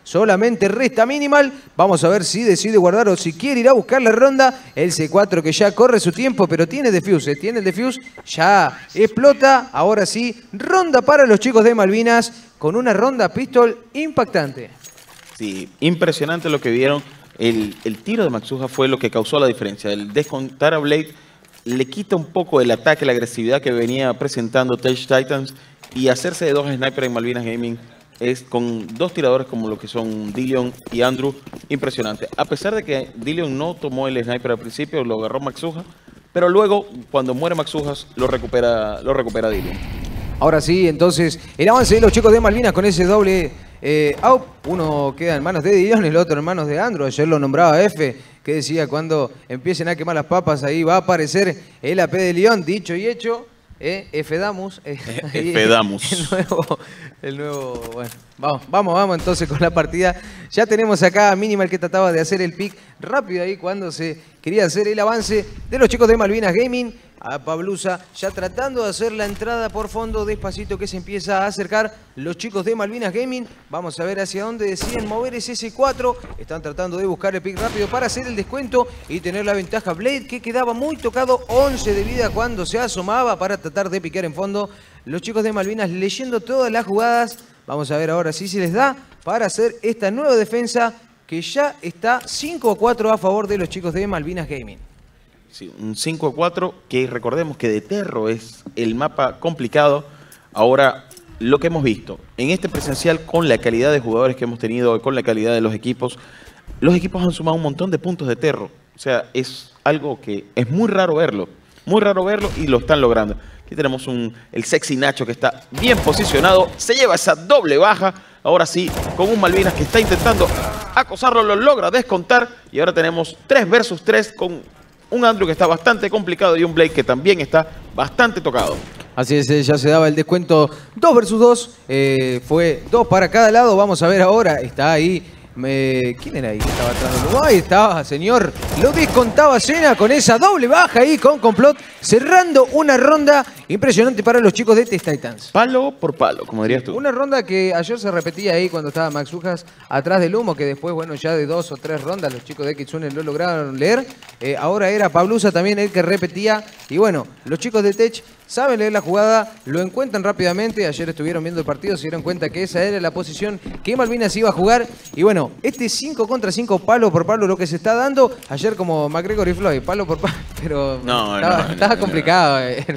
Solamente resta Minimal. Vamos a ver si decide guardar o si quiere ir a buscar la ronda. El C cuatro que ya corre su tiempo, pero tiene defuse. Tiene el defuse, ya explota. Ahora sí, ronda para los chicos de Malvinas con una ronda pistol impactante. Sí, impresionante lo que vieron. El, el tiro de Maxuja fue lo que causó la diferencia. El descontar a Blade le quita un poco el ataque, la agresividad que venía presentando Tech Titans, y hacerse de dos snipers en Malvinas Gaming es con dos tiradores como lo que son Dillion y Andrew, impresionante. A pesar de que Dillion no tomó el sniper al principio, lo agarró Maxuja, pero luego cuando muere Maxujas lo recupera, lo recupera Dillion. Ahora sí, entonces, el avance de los chicos de Malvinas con ese doble eh, out. Uno queda en manos de Dillion, el otro en manos de Andrew. Ayer lo nombraba F, que decía cuando empiecen a quemar las papas, ahí va a aparecer el A P de León. Dicho y hecho, eh, F Damus. Eh, F Damus. El nuevo, el nuevo, bueno. Vamos, vamos, vamos entonces con la partida. Ya tenemos acá a Minimal que trataba de hacer el pick rápido ahí cuando se quería hacer el avance de los chicos de Malvinas Gaming. A Pablusa ya tratando de hacer la entrada por fondo, despacito que se empieza a acercar los chicos de Malvinas Gaming. Vamos a ver hacia dónde deciden mover ese C cuatro. Están tratando de buscar el pick rápido para hacer el descuento y tener la ventaja. Blade, que quedaba muy tocado, once de vida cuando se asomaba para tratar de picar en fondo. Los chicos de Malvinas leyendo todas las jugadas. Vamos a ver ahora si se les da para hacer esta nueva defensa que ya está cinco a cuatro a favor de los chicos de Malvinas Gaming. Sí, un cinco a cuatro, que recordemos que de Terro es el mapa complicado. Ahora, lo que hemos visto en este presencial, con la calidad de jugadores que hemos tenido, con la calidad de los equipos, los equipos han sumado un montón de puntos de Terro. O sea, es algo que es muy raro verlo, muy raro verlo, y lo están logrando. Aquí tenemos un, el sexy Nacho que está bien posicionado, se lleva esa doble baja. Ahora sí, con un Malvinas que está intentando acosarlo, lo logra descontar, y ahora tenemos tres versus tres con un Andrew que está bastante complicado y un Blade que también está bastante tocado. Así es, ya se daba el descuento dos versus dos. Eh, fue dos para cada lado. Vamos a ver ahora. Está ahí. Eh, ¿Quién era ahí que estaba atrás del Uruguay? Estaba, señor. Lo descontaba Sena con esa doble baja ahí con Complot. Cerrando una ronda impresionante para los chicos de Tech Titans. Palo por palo, como dirías tú. Una ronda que ayer se repetía ahí cuando estaba Maxujas atrás del humo, que después, bueno, ya de dos o tres rondas los chicos de Kitsune lo lograron leer. Eh, ahora era Pablusa también el que repetía. Y bueno, los chicos de Tech saben leer la jugada, lo encuentran rápidamente. Ayer estuvieron viendo el partido, se dieron cuenta que esa era la posición que Malvinas iba a jugar. Y bueno, este cinco contra cinco, palo por palo, lo que se está dando. Ayer como McGregor y Floyd, palo por palo, pero no, estaba, no, estaba no, complicado. No.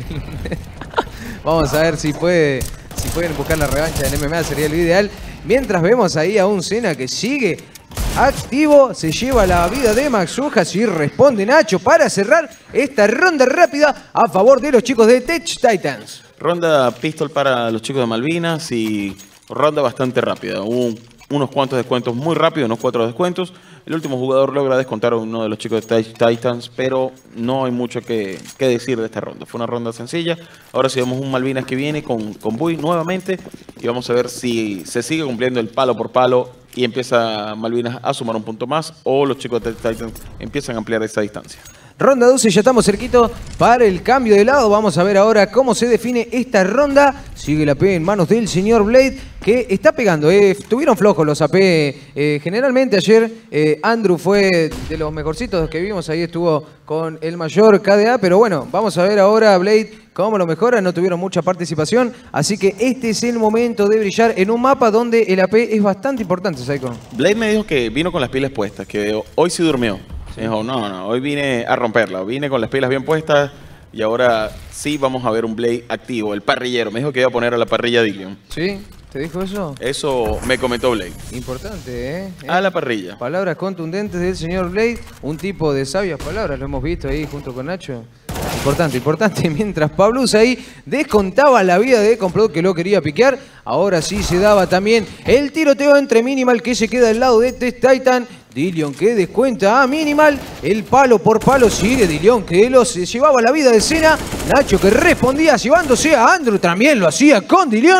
Vamos a ver si, puede, si pueden buscar la revancha en M M A, sería lo ideal. Mientras vemos ahí a un Sena que sigue activo, se lleva la vida de Maxujas y responde Nacho para cerrar esta ronda rápida a favor de los chicos de Tech Titans. Ronda pistol para los chicos de Malvinas y ronda bastante rápida. Hubo unos cuantos descuentos muy rápidos, unos cuatro descuentos. El último jugador logra descontar a uno de los chicos de Tech Titans, pero no hay mucho que, que decir de esta ronda. Fue una ronda sencilla. Ahora sí vemos un Malvinas que viene con, con Bui nuevamente y vamos a ver si se sigue cumpliendo el palo por palo y empieza Malvinas a sumar un punto más, o los chicos de Tech Titans empiezan a ampliar esa distancia. Ronda doce, ya estamos cerquito para el cambio de lado. Vamos a ver ahora cómo se define esta ronda. Sigue la A P en manos del señor Blade, que está pegando. Eh. Estuvieron flojos los A P. Eh, generalmente ayer eh, Andrew fue de los mejorcitos que vimos. Ahí estuvo con el mayor K D A. Pero bueno, vamos a ver ahora Blade cómo lo mejora. No tuvieron mucha participación. Así que este es el momento de brillar en un mapa donde el A P es bastante importante, Psycho. Blade me dijo que vino con las pilas puestas, que hoy sí durmió. Me dijo, no, no, hoy vine a romperla, vine con las pilas bien puestas y ahora sí vamos a ver un Blade activo, el parrillero. Me dijo que iba a poner a la parrilla Dillion. ¿Sí? ¿Te dijo eso? Eso me comentó Blade. Importante, ¿eh? A la parrilla. Palabras contundentes del señor Blade, un tipo de sabias palabras, lo hemos visto ahí junto con Nacho. Importante, importante. Mientras Pablusa ahí descontaba la vida de Complot, que lo quería piquear. Ahora sí se daba también el tiroteo entre Minimal, que se queda al lado de Tech Titan. Dillion que descuenta a Minimal. El palo por palo sigue Dillion, que lo se llevaba la vida de Sena. Nacho que respondía llevándose a Andrew, también lo hacía con Dillion.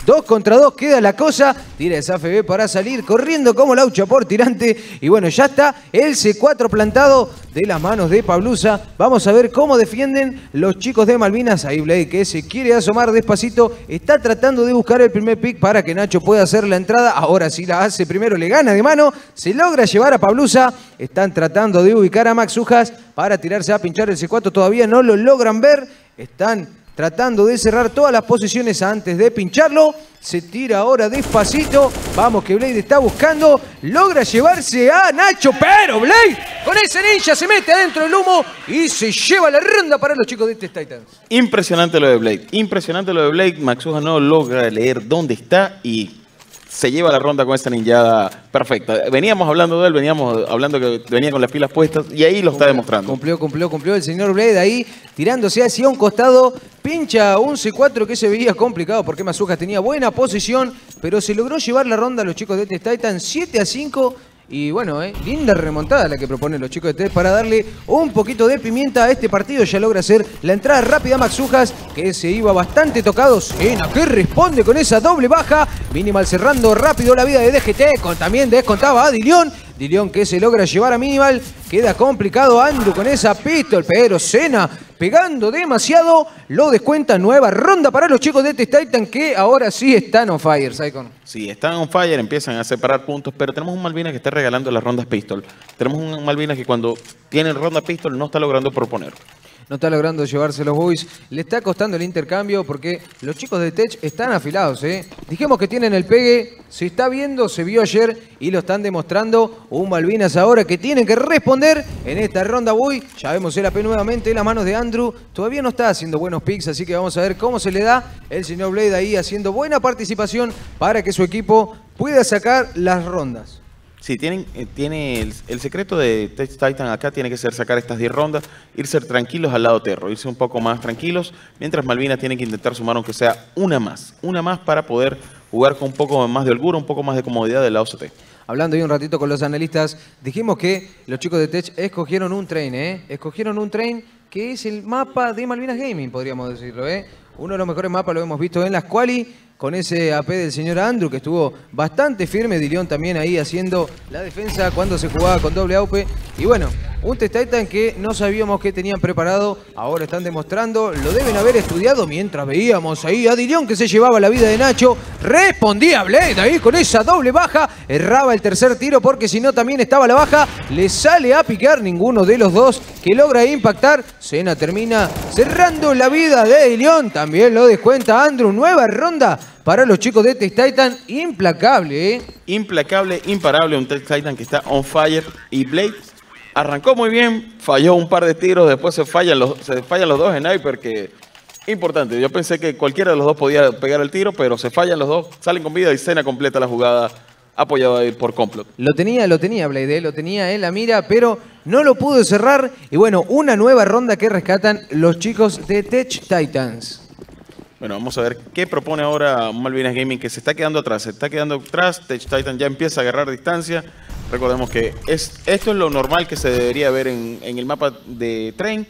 Dos contra dos queda la cosa. Tira esa F B para salir corriendo como Laucha por tirante. Y bueno, ya está el C cuatro plantado de las manos de Pablusa. Vamos a ver cómo defienden los chicos de Malvinas. Ahí Blade, que se quiere asomar despacito. Está tratando de buscar el primer pick para que Nacho pueda hacer la entrada. Ahora sí la hace primero, le gana de mano. Se logra llevar a Pablusa. Están tratando de ubicar a Max Ujas para tirarse a pinchar el C cuatro. Todavía no lo logran ver. Están tratando de cerrar todas las posiciones antes de pincharlo. Se tira ahora despacito. Vamos que Blade está buscando. Logra llevarse a Nacho, pero Blade con ese ninja se mete adentro del humo y se lleva la ronda para los chicos de Test Titans. Impresionante lo de Blade. Impresionante lo de Blade. Max Ujas no logra leer dónde está y se lleva la ronda con esta ninjada perfecta. Veníamos hablando de él, veníamos hablando que venía con las pilas puestas y ahí lo está demostrando. Cumplió, cumplió, cumplió el señor Blade ahí tirándose hacia un costado. Pincha un C cuatro que se veía complicado porque Max Ujas tenía buena posición, pero se logró llevar la ronda a los chicos de Test Titans siete a cinco. Y bueno, eh, linda remontada la que proponen los chicos de T E S para darle un poquito de pimienta a este partido. Ya logra hacer la entrada rápida a Max Ujas, que se iba bastante tocado. Sena, que responde con esa doble baja. Minimal cerrando rápido la vida de D G T. Con, también descontaba a Dilion. Dilion que se logra llevar a Minimal. Queda complicado Andrew con esa pistol, pero Sena pegando demasiado. Lo descuenta. Nueva ronda para los chicos de Test Titan que ahora sí están on fire, Saikon. Sí, están on fire, empiezan a separar puntos, pero tenemos un Malvinas que está regalando las rondas pistol. Tenemos un Malvinas que cuando tiene ronda pistol no está logrando proponer. No está logrando llevarse los boys. Le está costando el intercambio porque los chicos de Tech están afilados, ¿eh? Dijimos que tienen el pegue. Se está viendo, se vio ayer y lo están demostrando. Un Malvinas ahora que tienen que responder en esta ronda boy. Ya vemos el A P nuevamente en las manos de Andrew. Todavía no está haciendo buenos picks, así que vamos a ver cómo se le da. El señor Blade ahí haciendo buena participación para que su equipo pueda sacar las rondas. Sí, tienen, eh, tiene el, el secreto de Test Titan acá tiene que ser sacar estas diez rondas, irse tranquilos al lado Terro, irse un poco más tranquilos, mientras Malvinas tienen que intentar sumar aunque sea una más, una más para poder jugar con un poco más de holgura, un poco más de comodidad del lado C T. Hablando hoy un ratito con los analistas, dijimos que los chicos de Tech escogieron un train, ¿eh? Escogieron un train que es el mapa de Malvinas Gaming, podríamos decirlo, ¿eh? Uno de los mejores mapas lo hemos visto en las quali, con ese A P del señor Andrew, que estuvo bastante firme. Dilion también ahí haciendo la defensa cuando se jugaba con doble A P. Y bueno, un Test Titan que no sabíamos que tenían preparado. Ahora están demostrando, lo deben haber estudiado. Mientras veíamos ahí a Dilion que se llevaba la vida de Nacho. Respondía Blade ahí con esa doble baja. Erraba el tercer tiro porque si no también estaba la baja. Le sale a picar ninguno de los dos que logra impactar. Sena termina cerrando la vida de Dilion. También lo descuenta Andrew. Nueva ronda para los chicos de Test Titan. Implacable, ¿eh? Implacable, imparable. Un Test Titan que está on fire. Y Blade arrancó muy bien, falló un par de tiros, después se fallan los, se fallan los dos sniper, que importante. Yo pensé que cualquiera de los dos podía pegar el tiro, pero se fallan los dos, salen con vida y Sena completa la jugada apoyado ahí por Complot. Lo tenía, lo tenía Blade, ¿eh? Lo tenía en la mira, pero no lo pudo cerrar. Y bueno, una nueva ronda que rescatan los chicos de Tech Titans. Bueno, vamos a ver qué propone ahora Malvinas Gaming, que se está quedando atrás. Se está quedando atrás. Tech Titan ya empieza a agarrar distancia. Recordemos que es, esto es lo normal que se debería ver en, en el mapa de Train.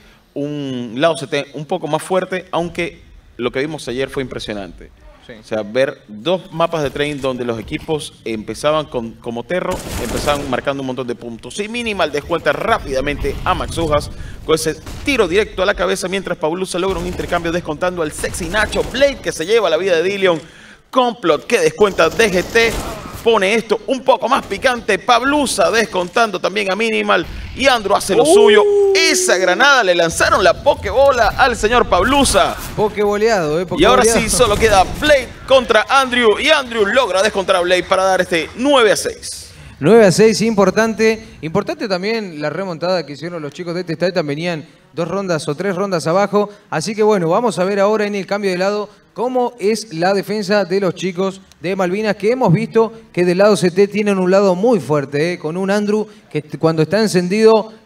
Un lado C T un poco más fuerte, aunque lo que vimos ayer fue impresionante. Sí. O sea, ver dos mapas de Train donde los equipos empezaban con, como Terro, empezaban marcando un montón de puntos. Y Minimal descuenta rápidamente a Max Ujas con ese tiro directo a la cabeza, mientras Pablusa logra un intercambio descontando al sexy Nacho. Blade que se lleva la vida de Dilion. Complot que descuenta D G T. Pone esto un poco más picante. Pablusa descontando también a Minimal. Y Andrew hace lo uh. suyo. Esa granada le lanzaron la pokebola al señor Pablusa. Pokeboleado, eh. Y ahora sí solo queda Blade contra Andrew. Y Andrew logra descontar a Blade para dar este nueve a seis. nueve a seis, importante. Importante también la remontada que hicieron los chicos de Test Titan. Venían dos rondas o tres rondas abajo. Así que bueno, vamos a ver ahora en el cambio de lado cómo es la defensa de los chicos de Malvinas, que hemos visto que del lado C T tienen un lado muy fuerte, ¿eh? Con un Andrew que cuando está encendido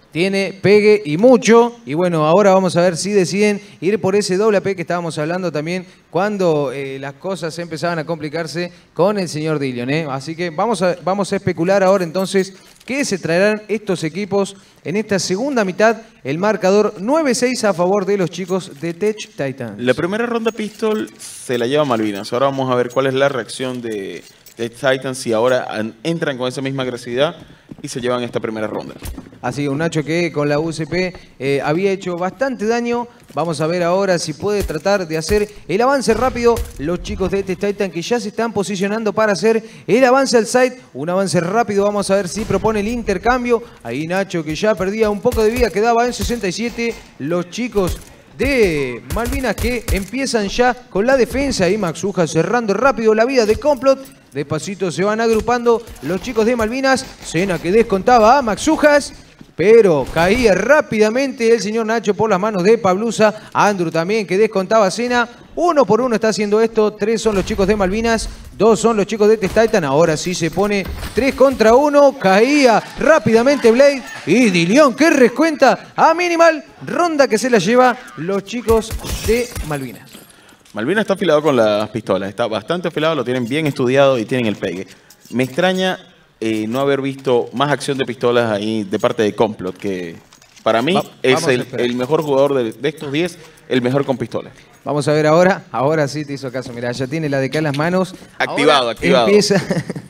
Tiene pegue y mucho. Y bueno, ahora vamos a ver si deciden ir por ese doble A P que estábamos hablando también cuando eh, las cosas empezaban a complicarse con el señor Dillion, ¿eh? Así que vamos a, vamos a especular ahora entonces qué se traerán estos equipos en esta segunda mitad. El marcador nueve seis a favor de los chicos de Tech Titans. La primera ronda Pistol se la lleva Malvinas. Ahora vamos a ver cuál es la reacción de Tech Titans si ahora entran con esa misma agresividad y se llevan esta primera ronda. Así, un Nacho que con la U C P eh, había hecho bastante daño. Vamos a ver ahora si puede tratar de hacer el avance rápido. Los chicos de Tech Titans que ya se están posicionando para hacer el avance al site. Un avance rápido, vamos a ver si propone el intercambio. Ahí Nacho que ya perdía un poco de vida, quedaba en sesenta y siete. Los chicos de Malvinas que empiezan ya con la defensa. Y Maxuja cerrando rápido la vida de Complot. Despacito se van agrupando los chicos de Malvinas. Cena que descontaba a Maxujas, pero caía rápidamente el señor Nacho por las manos de Pablusa. Andrew también que descontaba a Cena. Uno por uno está haciendo esto. Tres son los chicos de Malvinas. Dos son los chicos de Tech Titans. Ahora sí se pone tres contra uno. Caía rápidamente Blade. Y Dillion que rescuenta a Minimal. Ronda que se la lleva los chicos de Malvinas. Malvinas está afilado con las pistolas. Está bastante afilado. Lo tienen bien estudiado y tienen el pegue. Me extraña eh, no haber visto más acción de pistolas ahí de parte de Complot, que para mí Va, es el, el mejor jugador de, de estos diez, el mejor con pistolas. Vamos a ver ahora. Ahora sí te hizo caso. Mirá, ya tiene la de acá en las manos. Activado, ahora activado. Empieza,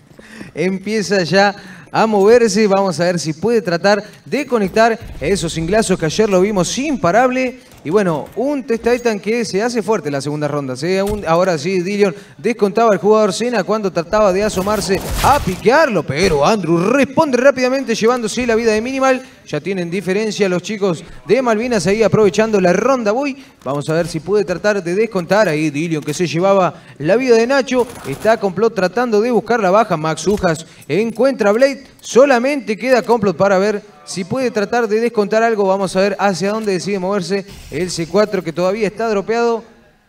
empieza ya a moverse. Vamos a ver si puede tratar de conectar esos inglazos que ayer lo vimos imparable. Y bueno, un Tech Titan que se hace fuerte en la segunda ronda. ¿Sí? Un, ahora sí, Dillion descontaba al jugador Cena cuando trataba de asomarse a piquearlo. Pero Andrew responde rápidamente llevándose la vida de Minimal. Ya tienen diferencia los chicos de Malvinas ahí aprovechando la ronda boy. Vamos a ver si puede tratar de descontar. Ahí Dillion que se llevaba la vida de Nacho. Está Complot tratando de buscar la baja. Max Ujas encuentra a Blade. Solamente queda Complot para ver si puede tratar de descontar algo. Vamos a ver hacia dónde decide moverse el C cuatro que todavía está dropeado.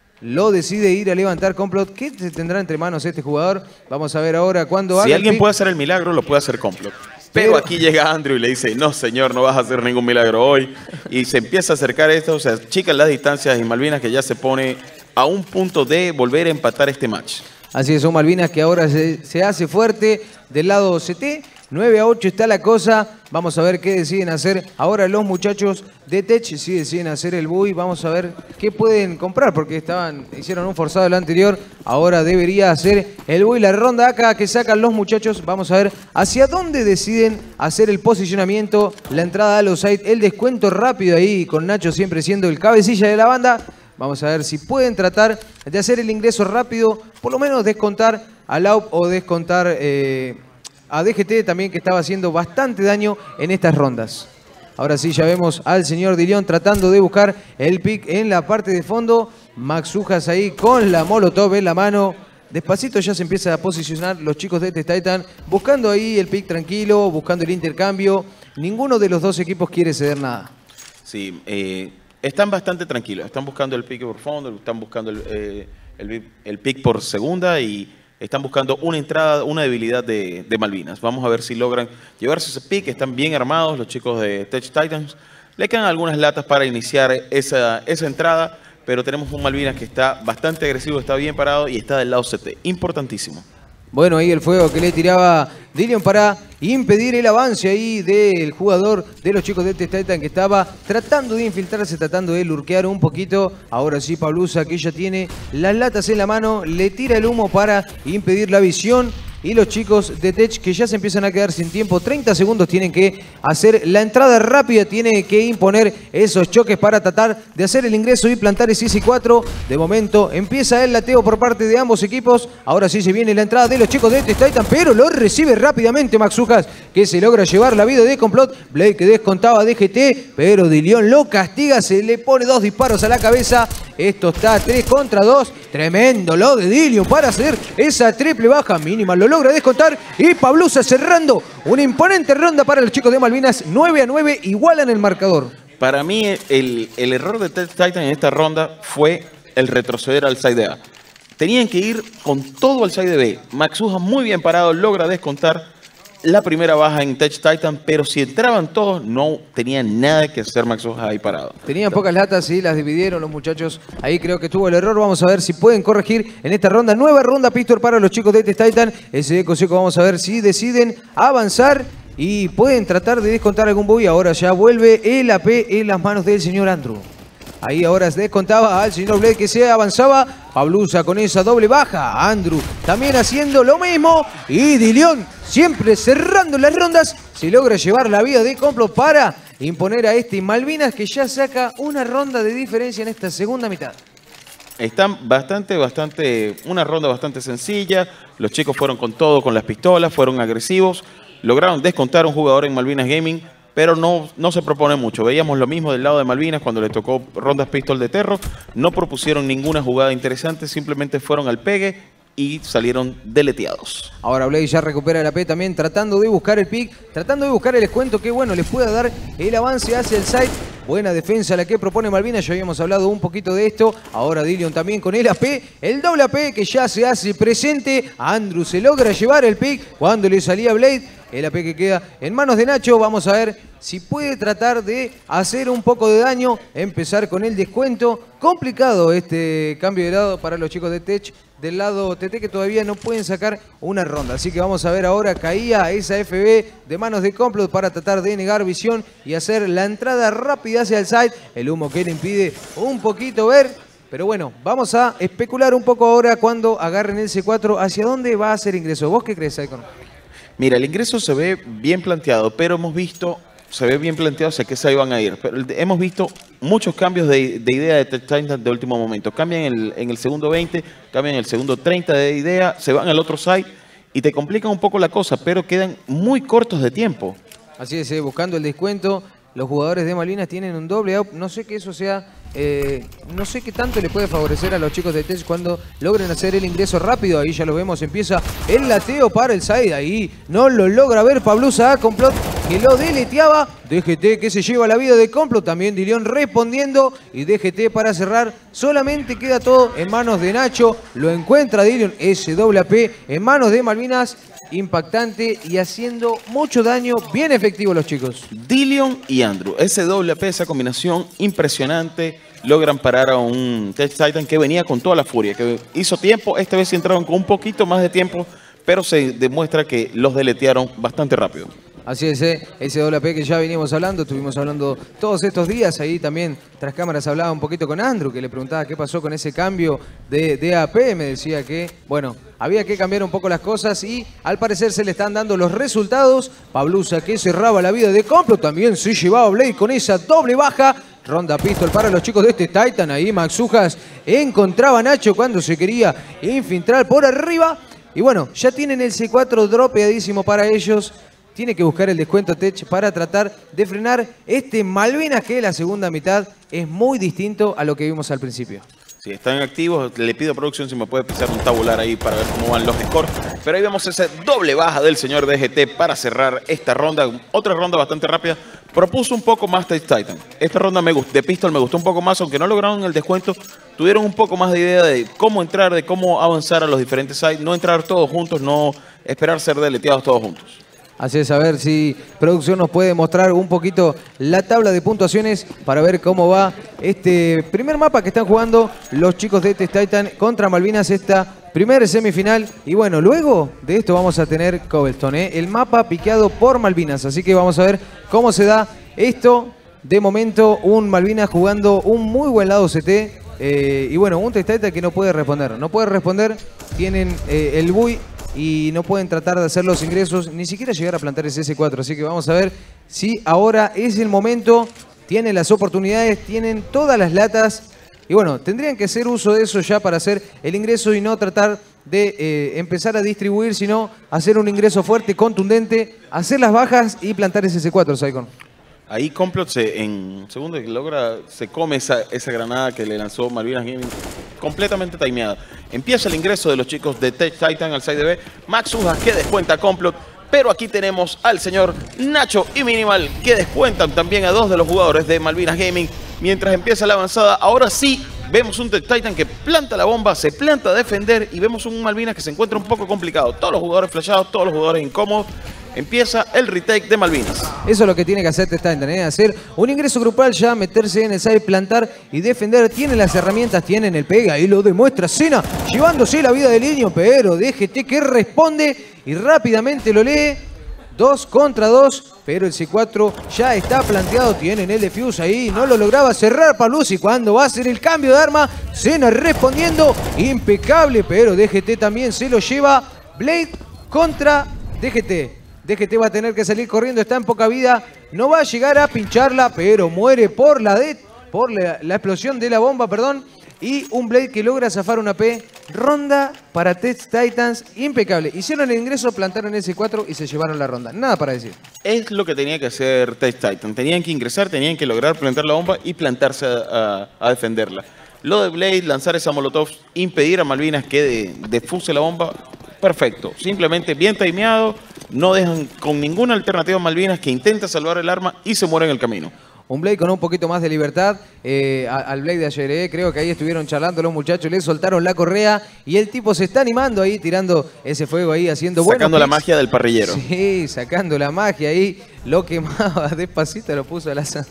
Lo decide ir a levantar Complot. ¿Qué tendrá entre manos este jugador? Vamos a ver ahora cuando... Si alguien puede hacer el milagro, lo puede hacer Complot. Pero, Pero aquí llega Andrew y le dice, no señor, no vas a hacer ningún milagro hoy. Y se empieza a acercar esto, o sea, chican las distancias y Malvinas que ya se pone a un punto de volver a empatar este match. Así es, son Malvinas que ahora se, se hace fuerte del lado C T. nueve a ocho está la cosa. Vamos a ver qué deciden hacer ahora los muchachos de Tech. Si deciden hacer el bui, vamos a ver qué pueden comprar. Porque estaban hicieron un forzado el anterior. Ahora debería hacer el bui. La ronda acá que sacan los muchachos. Vamos a ver hacia dónde deciden hacer el posicionamiento. La entrada a los side. El descuento rápido ahí con Nacho siempre siendo el cabecilla de la banda. Vamos a ver si pueden tratar de hacer el ingreso rápido. Por lo menos descontar a Laup o descontar... Eh, a D G T también que estaba haciendo bastante daño en estas rondas. Ahora sí ya vemos al señor Dillion tratando de buscar el pick en la parte de fondo. Max Ujas ahí con la molotov en la mano. Despacito ya se empieza a posicionar los chicos de Tech Titan buscando ahí el pick tranquilo, buscando el intercambio. Ninguno de los dos equipos quiere ceder nada. Sí, eh, están bastante tranquilos. Están buscando el pick por fondo, están buscando el, eh, el, el pick por segunda y... están buscando una entrada, una debilidad de, de Malvinas. Vamos a ver si logran llevarse ese pick. Están bien armados los chicos de Tech Titans. Le quedan algunas latas para iniciar esa, esa entrada, pero tenemos un Malvinas que está bastante agresivo, está bien parado y está del lado C T. Importantísimo. Bueno, ahí el fuego que le tiraba Dillion para impedir el avance ahí del jugador de los chicos de Tech Titan que estaba tratando de infiltrarse, tratando de lurkear un poquito. Ahora sí, Pablusa que ya tiene las latas en la mano, le tira el humo para impedir la visión. Y los chicos de Tech que ya se empiezan a quedar sin tiempo. treinta segundos tienen que hacer la entrada rápida. Tiene que imponer esos choques para tratar de hacer el ingreso y plantar el C C cuatro. De momento empieza el lateo por parte de ambos equipos. Ahora sí se viene la entrada de los chicos de Tech Titan. Pero lo recibe rápidamente Max Ujas, que se logra llevar la vida de Complot. Blade que descontaba D G T. Pero Dillion lo castiga. Se le pone dos disparos a la cabeza. Esto está tres contra dos. Tremendo lo de Dillion para hacer esa triple baja mínima. Lo logra descontar y Pablusa cerrando una imponente ronda para los chicos de Malvinas. nueve a nueve igualan el marcador. Para mí el, el error de Tech Titan en esta ronda fue el retroceder al side A. Tenían que ir con todo al side B. Max Ujas muy bien parado, logra descontar la primera baja en Tech Titan, pero si entraban todos, no tenían nada que hacer Max Ujas ahí parado. Tenían pocas latas y las dividieron los muchachos. Ahí creo que estuvo el error. Vamos a ver si pueden corregir en esta ronda. Nueva ronda pistol para los chicos de Tech Titan. Ese eco seco, vamos a ver si deciden avanzar y pueden tratar de descontar algún buggy. Ahora ya vuelve el A P en las manos del señor Andrew. Ahí ahora se descontaba al señor Blade que se avanzaba. Pablusa con esa doble baja. Andrew también haciendo lo mismo. Y Dilion siempre cerrando las rondas. Se logra llevar la vida de Complot para imponer a este Malvinas que ya saca una ronda de diferencia en esta segunda mitad. Están bastante, bastante, una ronda bastante sencilla. Los chicos fueron con todo, con las pistolas, fueron agresivos. Lograron descontar a un jugador en Malvinas Gaming, pero no, no se propone mucho. Veíamos lo mismo del lado de Malvinas cuando le tocó rondas pistol de Terro. No propusieron ninguna jugada interesante, simplemente fueron al pegue y salieron deleteados. Ahora Blade ya recupera la P también, tratando de buscar el pick, tratando de buscar el descuento que, bueno, les pueda dar el avance hacia el site. Buena defensa la que propone Malvinas, ya habíamos hablado un poquito de esto. Ahora Dilion también con el A P, el doble A P que ya se hace presente. Andrew se logra llevar el pick cuando le salía Blade. El A P que queda en manos de Nacho. Vamos a ver si puede tratar de hacer un poco de daño. Empezar con el descuento. Complicado este cambio de lado para los chicos de Tech. Del lado T T que todavía no pueden sacar una ronda. Así que vamos a ver ahora. Caía esa F B de manos de Complot para tratar de negar visión y hacer la entrada rápida hacia el site. El humo que le impide un poquito ver. Pero bueno, vamos a especular un poco ahora cuando agarren el C cuatro. ¿Hacia dónde va a hacer ingreso? ¿Vos qué crees, Icon? Mira, el ingreso se ve bien planteado, pero hemos visto, se ve bien planteado hacia qué se iban a ir. Pero hemos visto muchos cambios de, de idea de Tech Titan de último momento. Cambian en el, en el segundo veinte, cambian en el segundo treinta de idea, se van al otro side y te complican un poco la cosa, pero quedan muy cortos de tiempo. Así es, eh, buscando el descuento. Los jugadores de Malvinas tienen un doble out. No sé que eso sea... Eh, no sé qué tanto le puede favorecer a los chicos de Tech cuando logren hacer el ingreso rápido. Ahí ya lo vemos, empieza el lateo para el side. Ahí no lo logra ver Pablusa a Complot, que lo deleteaba. D G T que se lleva la vida de Complot. También Dilion respondiendo. Y D G T para cerrar. Solamente queda todo en manos de Nacho. Lo encuentra Dilion. Ese doble A P en manos de Malvinas. Impactante y haciendo mucho daño. Bien efectivo los chicos. Dilion y Andrew. Ese doble A P, esa combinación impresionante. Logran parar a un Tech Titan que venía con toda la furia, que hizo tiempo. Esta vez sí entraron con un poquito más de tiempo, pero se demuestra que los deletearon bastante rápido. Así es, ¿eh? Ese doble A P que ya venimos hablando, estuvimos hablando todos estos días. Ahí también, tras cámaras, hablaba un poquito con Andrew, que le preguntaba qué pasó con ese cambio de, de A P. Me decía que, bueno, había que cambiar un poco las cosas y al parecer se le están dando los resultados. Pablusa que cerraba la vida de Complot, también se llevaba Blade con esa doble baja. Ronda pistol para los chicos de este Titan. Ahí Max Ujas encontraba a Nacho cuando se quería infiltrar por arriba. Y bueno, ya tienen el C cuatro dropeadísimo para ellos. Tiene que buscar el descuento Tech para tratar de frenar este Malvinas que la segunda mitad es muy distinto a lo que vimos al principio. Si están activos, le pido a producción si me puede pisar un tabular ahí para ver cómo van los scores. Pero ahí vemos esa doble baja del señor D G T para cerrar esta ronda. Otra ronda bastante rápida. Propuso un poco más Tech Titan. Esta ronda me gustó, de pistol me gustó un poco más, aunque no lograron el descuento. Tuvieron un poco más de idea de cómo entrar, de cómo avanzar a los diferentes sites. No entrar todos juntos, no esperar ser deleteados todos juntos. Así es, a ver si producción nos puede mostrar un poquito la tabla de puntuaciones para ver cómo va este primer mapa que están jugando los chicos de Tech Titan contra Malvinas, esta primera semifinal. Y bueno, luego de esto vamos a tener Cobblestone, ¿eh? El mapa piqueado por Malvinas. Así que vamos a ver cómo se da esto. De momento, un Malvinas jugando un muy buen lado C T. Eh, y bueno, un Tech Titan que no puede responder. No puede responder, tienen eh, el B U I. Y no pueden tratar de hacer los ingresos, ni siquiera llegar a plantar ese S cuatro. Así que vamos a ver si ahora es el momento. Tienen las oportunidades, tienen todas las latas. Y bueno, tendrían que hacer uso de eso ya para hacer el ingreso y no tratar de eh, empezar a distribuir, sino hacer un ingreso fuerte, contundente, hacer las bajas y plantar ese S cuatro, Saikon. Ahí Complot se, en segundo logra, se come esa, esa granada que le lanzó Malvinas Gaming, completamente timeada. Empieza el ingreso de los chicos de Tech Titan al side B. Max Ujas que descuenta a Complot, pero aquí tenemos al señor Nacho y Minimal que descuentan también a dos de los jugadores de Malvinas Gaming. Mientras empieza la avanzada, ahora sí Vemos un Titan que planta la bomba, se planta a defender y vemos un Malvinas que se encuentra un poco complicado. Todos los jugadores flashados, todos los jugadores incómodos. Empieza el retake de Malvinas. Eso es lo que tiene que hacer Titan, ¿eh? Hacer un ingreso grupal ya, meterse en el side, plantar y defender. Tiene las herramientas, tienen el pega y lo demuestra Senna, llevándose la vida de Liño, pero D G T que responde y rápidamente lo lee. Dos contra dos, pero el C cuatro ya está planteado. Tienen el defuse ahí, no lo lograba cerrar Pablusi. Cuando va a hacer el cambio de arma, Senna respondiendo, impecable, pero D G T también se lo lleva. Blade contra D G T. D G T va a tener que salir corriendo, está en poca vida, no va a llegar a pincharla, pero muere por la, de, por la, la explosión de la bomba, perdón. Y un Blade que logra zafar una P. Ronda para Tech Titans, impecable. Hicieron el ingreso, plantaron el C cuatro y se llevaron la ronda. Nada para decir. Es lo que tenía que hacer Tech Titan. Tenían que ingresar, tenían que lograr plantar la bomba y plantarse a, a, a defenderla. Lo de Blade, lanzar esa molotov, impedir a Malvinas que de, defuse la bomba, perfecto. Simplemente bien timeado, no dejan con ninguna alternativa a Malvinas, que intenta salvar el arma y se muere en el camino. Un Blade con un poquito más de libertad eh, al Blade de ayer. Eh. Creo que ahí estuvieron charlando los muchachos, le soltaron la correa y el tipo se está animando ahí, tirando ese fuego ahí, haciendo bueno. Sacando la magia del parrillero. Sí, sacando la magia ahí, lo quemaba despacito, lo puso a la... D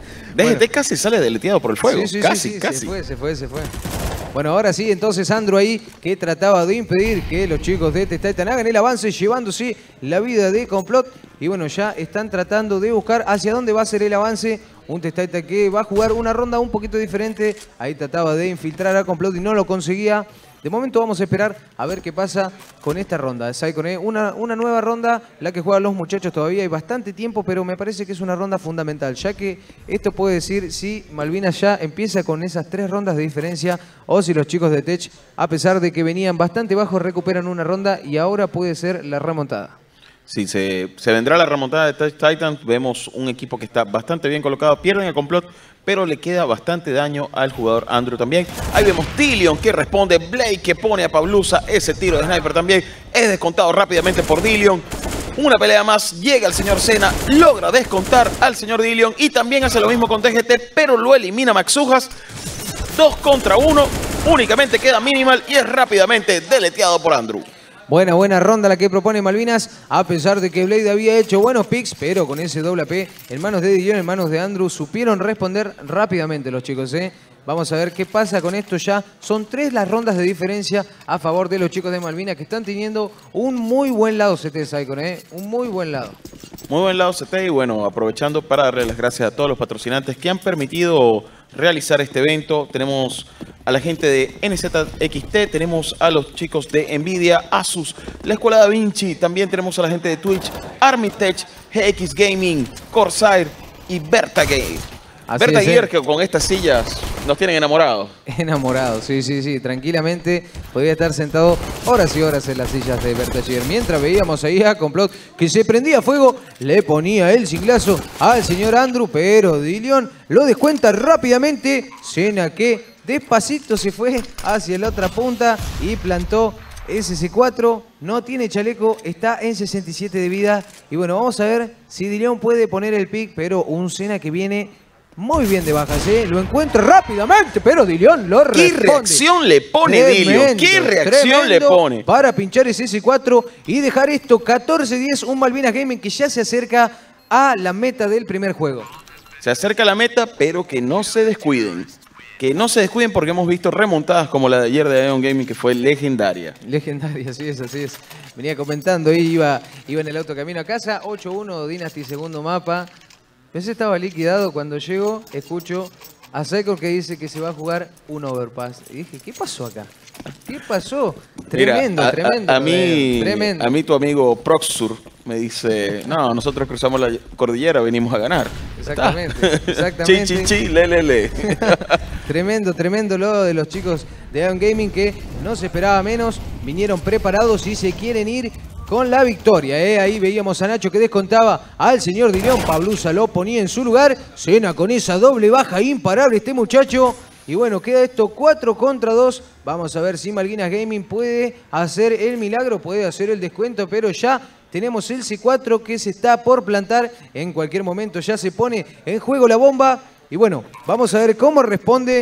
G T casi sale deleteado por el fuego. Sí, sí, casi, sí, sí, casi. Se fue, se fue, se fue. Bueno, ahora sí, entonces Andrew ahí, que trataba de impedir que los chicos de Tech Titan hagan el avance, llevándose la vida de Complot. Y bueno, ya están tratando de buscar hacia dónde va a ser el avance. Un Tech Titan que va a jugar una ronda un poquito diferente. Ahí trataba de infiltrar a Complot y no lo conseguía. De momento vamos a esperar a ver qué pasa con esta ronda. ¿Eh? Una, una nueva ronda, la que juegan los muchachos todavía. Hay bastante tiempo, pero me parece que es una ronda fundamental, ya que esto puede decir si Malvinas ya empieza con esas tres rondas de diferencia o si los chicos de Tech, a pesar de que venían bastante bajos, recuperan una ronda y ahora puede ser la remontada. Sí, se, se vendrá la remontada de Tech Titans. Vemos un equipo que está bastante bien colocado. Pierden el Complot, pero le queda bastante daño al jugador Andrew también. Ahí vemos Dillion que responde. Blade que pone a Pablusa. Ese tiro de sniper también es descontado rápidamente por Dillion. Una pelea más. Llega el señor Senna. Logra descontar al señor Dillion. Y también hace lo mismo con D G T, pero lo elimina Maxujas. Dos contra uno. Únicamente queda Minimal y es rápidamente deleteado por Andrew. Buena, buena ronda la que propone Malvinas, a pesar de que Blade había hecho buenos picks, pero con ese doble A P en manos de Dillion, en manos de Andrew, supieron responder rápidamente los chicos, ¿eh? Vamos a ver qué pasa con esto ya. Son tres las rondas de diferencia a favor de los chicos de Malvinas, que están teniendo un muy buen lado C T Saicon, ¿eh? Un muy buen lado. Muy buen lado C T y bueno, aprovechando para darle las gracias a todos los patrocinantes que han permitido realizar este evento. Tenemos a la gente de N Z X T, tenemos a los chicos de Nvidia, Asus, la Escuela Da Vinci, también tenemos a la gente de Twitch, Armitech, G X Gaming, Corsair y Berta Game. Así Berta es, Gear, ¿eh? que con estas sillas nos tienen enamorados. Enamorados, sí, sí, sí. Tranquilamente podría estar sentado horas y horas en las sillas de Berta Gear. Mientras veíamos ahí a Complot que se prendía fuego, le ponía el cinglazo al señor Andrew, pero Dillion lo descuenta rápidamente. Senna que despacito se fue hacia la otra punta y plantó ese C cuatro. No tiene chaleco, está en sesenta y siete de vida. Y bueno, vamos a ver si Dillion puede poner el pick, pero un Senna que viene muy bien de bajas, ¿eh? Lo encuentra rápidamente, pero Dillion lo responde. ¿Qué reacción le pone Dillion? ¿Qué reacción le pone? Para pinchar ese C cuatro y dejar esto catorce diez. Un Malvinas Gaming que ya se acerca a la meta del primer juego. Se acerca a la meta, pero que no se descuiden. Que no se descuiden porque hemos visto remontadas como la de ayer de Ion Gaming, que fue legendaria. Legendaria, así es, así es. Venía comentando, ahí iba, iba en el auto camino a casa. ocho uno, Dynasty, segundo mapa. Pensé estaba liquidado. Cuando llego, escucho a Saicon que dice que se va a jugar un overpass. Y dije, ¿qué pasó acá? ¿Qué pasó? Tremendo, Mira, a, tremendo. A, a, mí, tremendo. a mí tu amigo Proxur me dice, no, nosotros cruzamos la cordillera, venimos a ganar. Exactamente, exactamente. Chi, chi, chi, le, le, le. Tremendo, tremendo lo de los chicos de Ion Gaming que no se esperaba menos. Vinieron preparados y se quieren ir con la victoria, ¿eh? Ahí veíamos a Nacho que descontaba al señor Dillion. Pablusa lo ponía en su lugar. Senna con esa doble baja imparable este muchacho. Y bueno, queda esto cuatro contra dos. Vamos a ver si Malvinas Gaming puede hacer el milagro, puede hacer el descuento, pero ya tenemos el C cuatro que se está por plantar. En cualquier momento ya se pone en juego la bomba. Y bueno, vamos a ver cómo responde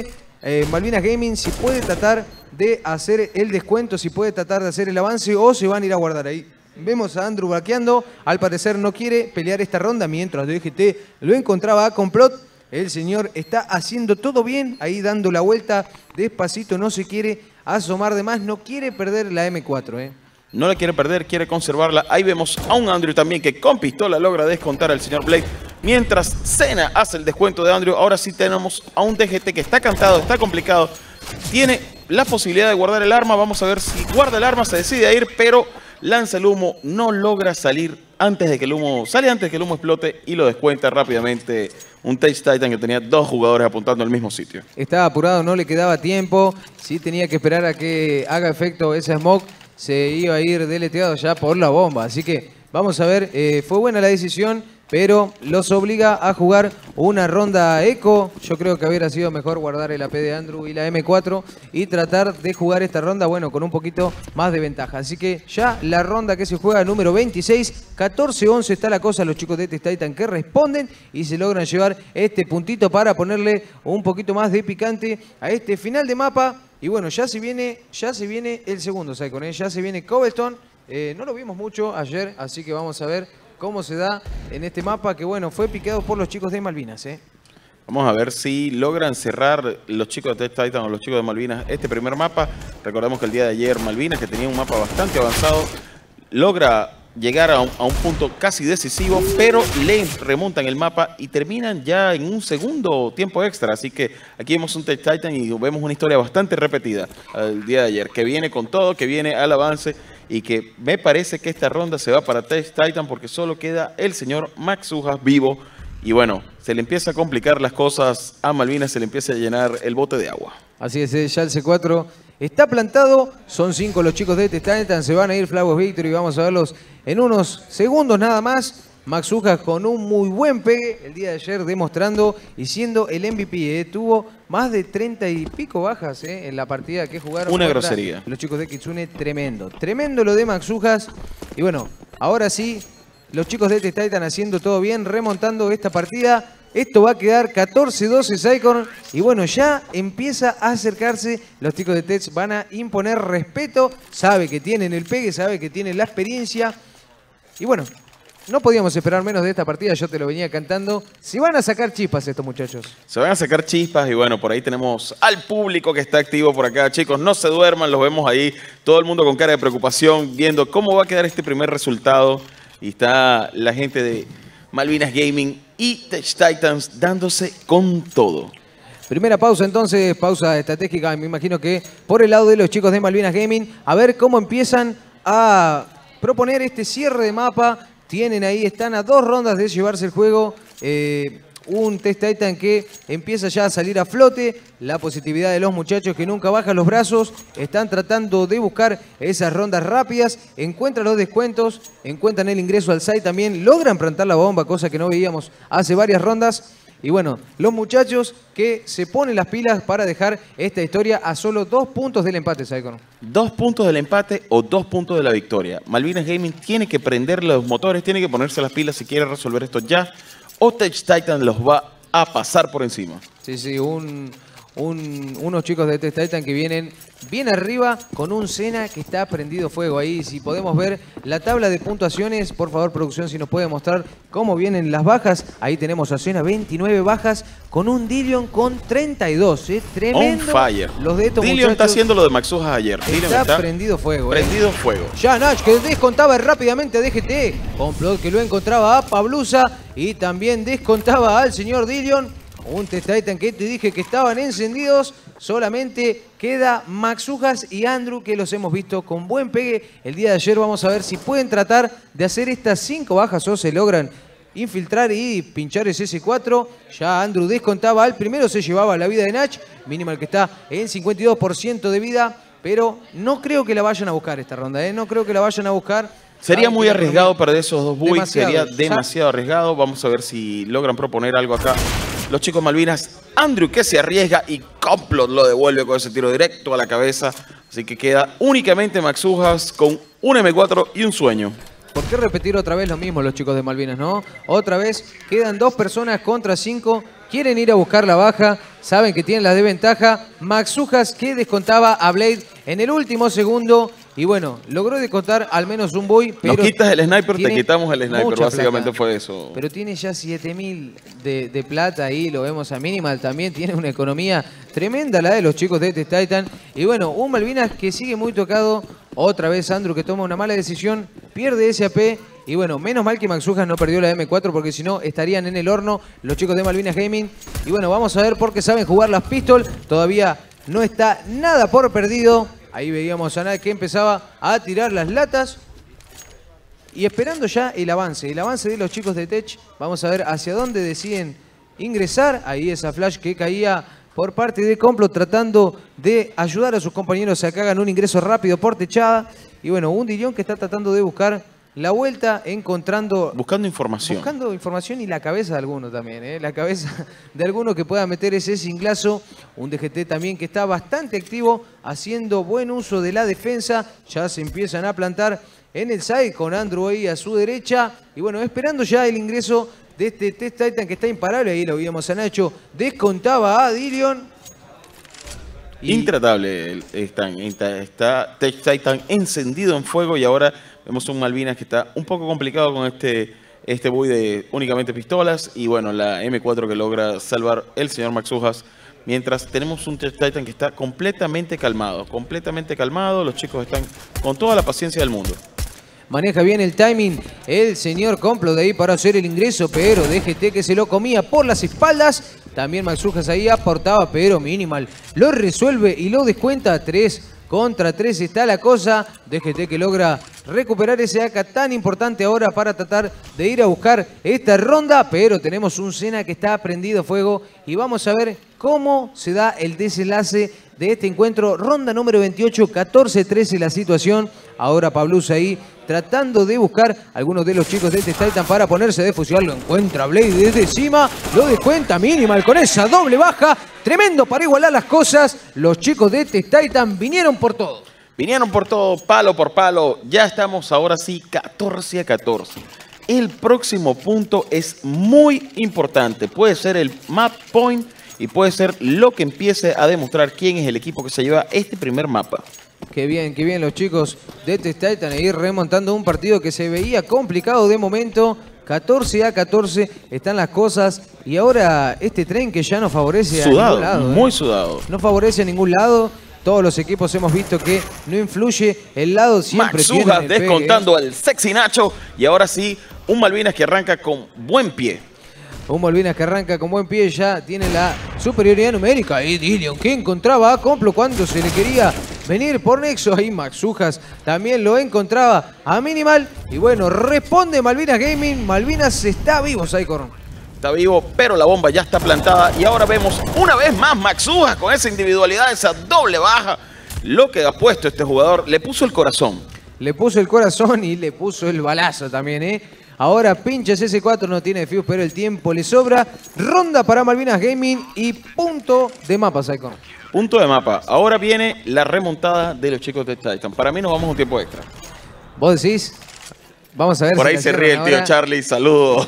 eh, Malvinas Gaming si puede tratar de hacer el descuento, si puede tratar de hacer el avance o se van a ir a guardar ahí. Vemos a Andrew vaqueando, al parecer no quiere pelear esta ronda, mientras D G T lo encontraba a complot. El señor está haciendo todo bien, ahí dando la vuelta despacito, no se quiere asomar de más, no quiere perder la eme cuatro, ¿eh? No la quiere perder, quiere conservarla. Ahí vemos a un Andrew también que con pistola logra descontar al señor Blade. Mientras Senna hace el descuento de Andrew, ahora sí tenemos a un D G T que está cantado, está complicado. Tiene la posibilidad de guardar el arma. Vamos a ver si guarda el arma, se decide a ir, pero lanza el humo, no logra salir antes de que el humo, sale antes de que el humo explote y lo descuenta rápidamente un Tech Titan que tenía dos jugadores apuntando al mismo sitio. Estaba apurado, no le quedaba tiempo, sí tenía que esperar a que haga efecto ese smoke, se iba a ir deleteado ya por la bomba, así que vamos a ver, eh, fue buena la decisión, pero los obliga a jugar una ronda eco. Yo creo que hubiera sido mejor guardar el A P de Andrew y la eme cuatro y tratar de jugar esta ronda, bueno, con un poquito más de ventaja. Así que ya la ronda que se juega número veintiséis, catorce once está la cosa. Los chicos de Tech Titan que responden y se logran llevar este puntito para ponerle un poquito más de picante a este final de mapa. Y bueno, ya se viene, ya se viene el segundo Saikon, ¿eh? Ya se viene Cobblestone. Eh, no lo vimos mucho ayer, así que vamos a ver cómo se da en este mapa que, bueno, fue picado por los chicos de Malvinas, ¿eh? Vamos a ver si logran cerrar los chicos de Tech Titan o los chicos de Malvinas este primer mapa. Recordemos que el día de ayer Malvinas, que tenía un mapa bastante avanzado, logra llegar a un, a un punto casi decisivo, pero le remontan el mapa y terminan ya en un segundo tiempo extra. Así que aquí vemos un Tech Titan y vemos una historia bastante repetida el día de ayer, que viene con todo, que viene al avance y que me parece que esta ronda se va para Tech Titan porque solo queda el señor Maxujas vivo. Y bueno, se le empieza a complicar las cosas a Malvinas, se le empieza a llenar el bote de agua. Así es, ya el C cuatro está plantado, son cinco los chicos de Tech Titan, se van a ir Flowers Victory, vamos a verlos en unos segundos nada más. Maxujas con un muy buen pegue el día de ayer, demostrando y siendo el M V P. ¿eh? Tuvo más de treinta y pico bajas ¿eh? en la partida que jugaron. Una grosería. Los chicos de Kitsune, tremendo. Tremendo lo de Maxujas. Y bueno, ahora sí, los chicos de Tech Titan haciendo todo bien, remontando esta partida. Esto va a quedar catorce doce Saikon. Y bueno, ya empieza a acercarse. Los chicos de Tech van a imponer respeto. Sabe que tienen el pegue, sabe que tienen la experiencia. Y bueno, no podíamos esperar menos de esta partida, yo te lo venía cantando. Se van a sacar chispas estos muchachos. Se van a sacar chispas y bueno, por ahí tenemos al público que está activo por acá. Chicos, no se duerman, los vemos ahí. Todo el mundo con cara de preocupación, viendo cómo va a quedar este primer resultado. Y está la gente de Malvinas Gaming y Tech Titans dándose con todo. Primera pausa entonces, pausa estratégica, me imagino que por el lado de los chicos de Malvinas Gaming. A ver cómo empiezan a proponer este cierre de mapa. Tienen ahí, están a dos rondas de llevarse el juego. Eh, un Tech Titan que empieza ya a salir a flote. La positividad de los muchachos que nunca bajan los brazos. Están tratando de buscar esas rondas rápidas. Encuentran los descuentos. Encuentran el ingreso al site también. Logran plantar la bomba, cosa que no veíamos hace varias rondas. Y bueno, los muchachos que se ponen las pilas para dejar esta historia a solo dos puntos del empate, Saikon. Dos puntos del empate o dos puntos de la victoria. Malvinas Gaming tiene que prender los motores, tiene que ponerse las pilas si quiere resolver esto ya. O Tech Titan los va a pasar por encima. Sí, sí, un, un, unos chicos de Tech Titan que vienen bien arriba con un Senna que está prendido fuego ahí. Si podemos ver la tabla de puntuaciones, por favor, producción, si nos puede mostrar cómo vienen las bajas. Ahí tenemos a Senna, veintinueve bajas, con un Dillion con treinta y dos. ¿eh? Tremendo. On fire. Los de estos Dillion muchachos está haciendo lo de Maxujas ayer. Dillion está, está prendido fuego. Prendido eh. fuego. Ya Nach, que descontaba rápidamente a D G T. Complot que lo encontraba a Pablusa y también descontaba al señor Dillion. Un Tech Titan que te dije que estaban encendidos. Solamente queda Maxujas y Andrew, que los hemos visto con buen pegue el día de ayer. Vamos a ver si pueden tratar de hacer estas cinco bajas o se logran infiltrar y pinchar ese C cuatro. Ya Andrew descontaba al primero, se llevaba la vida de Nach. Minimal que está en cincuenta y dos por ciento de vida. Pero no creo que la vayan a buscar esta ronda. ¿eh? No creo que la vayan a buscar. Sería muy arriesgado perder esos dos buits. Sería Demasiado. demasiado arriesgado. Vamos a ver si logran proponer algo acá. Los chicos Malvinas, Andrew que se arriesga y Complot lo devuelve con ese tiro directo a la cabeza. Así que queda únicamente Maxujas con un eme cuatro y un sueño. ¿Por qué repetir otra vez lo mismo los chicos de Malvinas, no? Otra vez quedan dos personas contra cinco. Quieren ir a buscar la baja. saben que tienen la desventaja. Maxujas que descontaba a Blade en el último segundo. Y bueno, logró descontar al menos un buy. Pero nos quitas el sniper, te quitamos el sniper. mucha Básicamente plata. fue eso. Pero tiene ya siete mil de, de plata ahí, lo vemos a Minimal. También tiene una economía tremenda la de los chicos de Test Titan. Y bueno, un Malvinas que sigue muy tocado. Otra vez Andrew que toma una mala decisión, pierde S A P. Y bueno, menos mal que Maxujas no perdió la M cuatro porque si no estarían en el horno los chicos de Malvinas Gaming. Y bueno, vamos a ver por qué saben jugar las pistols. Todavía no está nada por perdido. Ahí veíamos a Nad que empezaba a tirar las latas. Y esperando ya el avance, el avance de los chicos de Tech. Vamos a ver hacia dónde deciden ingresar. Ahí esa flash que caía por parte de Complot tratando de ayudar a sus compañeros a que hagan un ingreso rápido por techada. Y bueno, un Dillon que está tratando de buscar la vuelta, encontrando... Buscando información. Buscando información y la cabeza de alguno también, ¿eh? La cabeza de alguno que pueda meter ese cinglazo. Un D G T también que está bastante activo, haciendo buen uso de la defensa. Ya se empiezan a plantar en el side con Andrew ahí a su derecha. Y bueno, esperando ya el ingreso de este Test Titan que está imparable. Ahí lo vimos a Nacho. Descontaba a Dillion. Y... Intratable está, está Tech Titan encendido en fuego y ahora vemos un Malvinas que está un poco complicado con este, este buy de únicamente pistolas y bueno, la M cuatro que logra salvar el señor Maxujas. Mientras tenemos un Tech Titan que está completamente calmado, completamente calmado. Los chicos están con toda la paciencia del mundo. Maneja bien el timing el señor Complot de ahí para hacer el ingreso, pero D G T que se lo comía por las espaldas. También Maxujas ahí aportaba, pero Minimal lo resuelve y lo descuenta. tres contra tres está la cosa. D G T que logra recuperar ese A K tan importante ahora para tratar de ir a buscar esta ronda. Pero tenemos un Senna que está prendido fuego y vamos a ver cómo se da el desenlace de este encuentro. Ronda número veintiocho, catorce trece la situación. Ahora Pablus ahí tratando de buscar a algunos de los chicos de Test Titan para ponerse de fusilar. Lo encuentra Blade desde encima, lo descuenta Minimal con esa doble baja. Tremendo para igualar las cosas. Los chicos de Test Titan vinieron por todo. Vinieron por todo, palo por palo. Ya estamos ahora sí catorce a catorce. El próximo punto es muy importante. Puede ser el map point y puede ser lo que empiece a demostrar quién es el equipo que se lleva este primer mapa. Qué bien, qué bien los chicos de Test Titan ahí remontando un partido que se veía complicado de momento. catorce a catorce están las cosas y ahora este tren que ya no favorece sudado, a ningún lado. Muy ¿eh? sudado. No favorece a ningún lado. Todos los equipos hemos visto que no influye. El lado siempre tiene Maxujas el descontando pegue. al sexy Nacho y ahora sí un Malvinas que arranca con buen pie. Un Malvinas que arranca con buen pie, ya tiene la superioridad numérica. Y Dillion que encontraba a Complot cuando se le quería venir por Nexo. Ahí Maxujas también lo encontraba a Minimal. Y bueno, responde Malvinas Gaming. Malvinas está vivo, Saikor. Está vivo, pero la bomba ya está plantada. Y ahora vemos una vez más Maxujas con esa individualidad, esa doble baja. Lo que ha puesto este jugador, le puso el corazón. Le puso el corazón y le puso el balazo también, ¿eh? Ahora pinches ese cuatro, no tiene fuse, pero el tiempo le sobra. Ronda para Malvinas Gaming y punto de mapa, Saikon. Punto de mapa. Ahora viene la remontada de los chicos de Titan. Para mí nos vamos a un tiempo extra. ¿Vos decís? Vamos a ver. Por si ahí la se ríe el cierran tío ahora. Charlie. Saludos.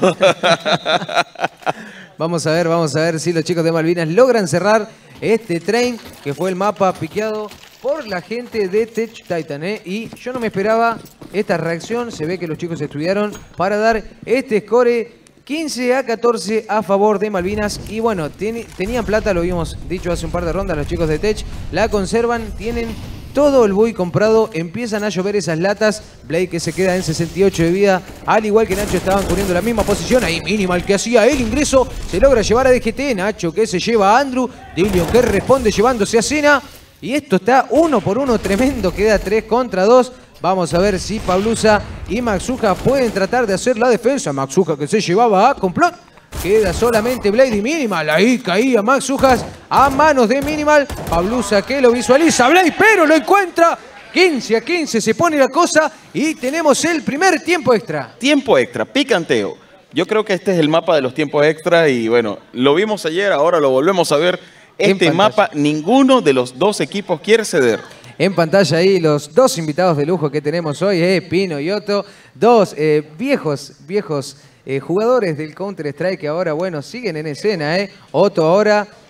Vamos a ver, vamos a ver si los chicos de Malvinas logran cerrar este tren que fue el mapa piqueado por la gente de Tech Titan, ¿eh? Y yo no me esperaba esta reacción. Se ve que los chicos estudiaron para dar este score quince a catorce a favor de Malvinas. Y bueno, ten, tenían plata, lo habíamos dicho hace un par de rondas los chicos de Tech. La conservan, tienen todo el buy comprado. Empiezan a llover esas latas. Blade que se queda en sesenta y ocho de vida. Al igual que Nacho estaban cubriendo la misma posición. Ahí Minimal que hacía el ingreso. Se logra llevar a D G T. Nacho que se lleva a Andrew. Dillion que responde llevándose a Senna. Y esto está uno por uno tremendo. Queda tres contra dos. Vamos a ver si Pablusa y Maxujas pueden tratar de hacer la defensa. Maxujas que se llevaba a Complot. Queda solamente Blade y Minimal. Ahí caía Maxujas a manos de Minimal. Pablusa que lo visualiza. Blade, pero lo encuentra. quince a quince se pone la cosa. Y tenemos el primer tiempo extra. Tiempo extra, picanteo. Yo creo que este es el mapa de los tiempos extra. Y bueno, lo vimos ayer, ahora lo volvemos a ver. Este mapa, ninguno de los dos equipos quiere ceder. En pantalla ahí los dos invitados de lujo que tenemos hoy, eh, Pino y Otto. Dos eh, viejos, viejos eh, jugadores del Counter-Strike que ahora, bueno, siguen en escena. Eh. Otto ahora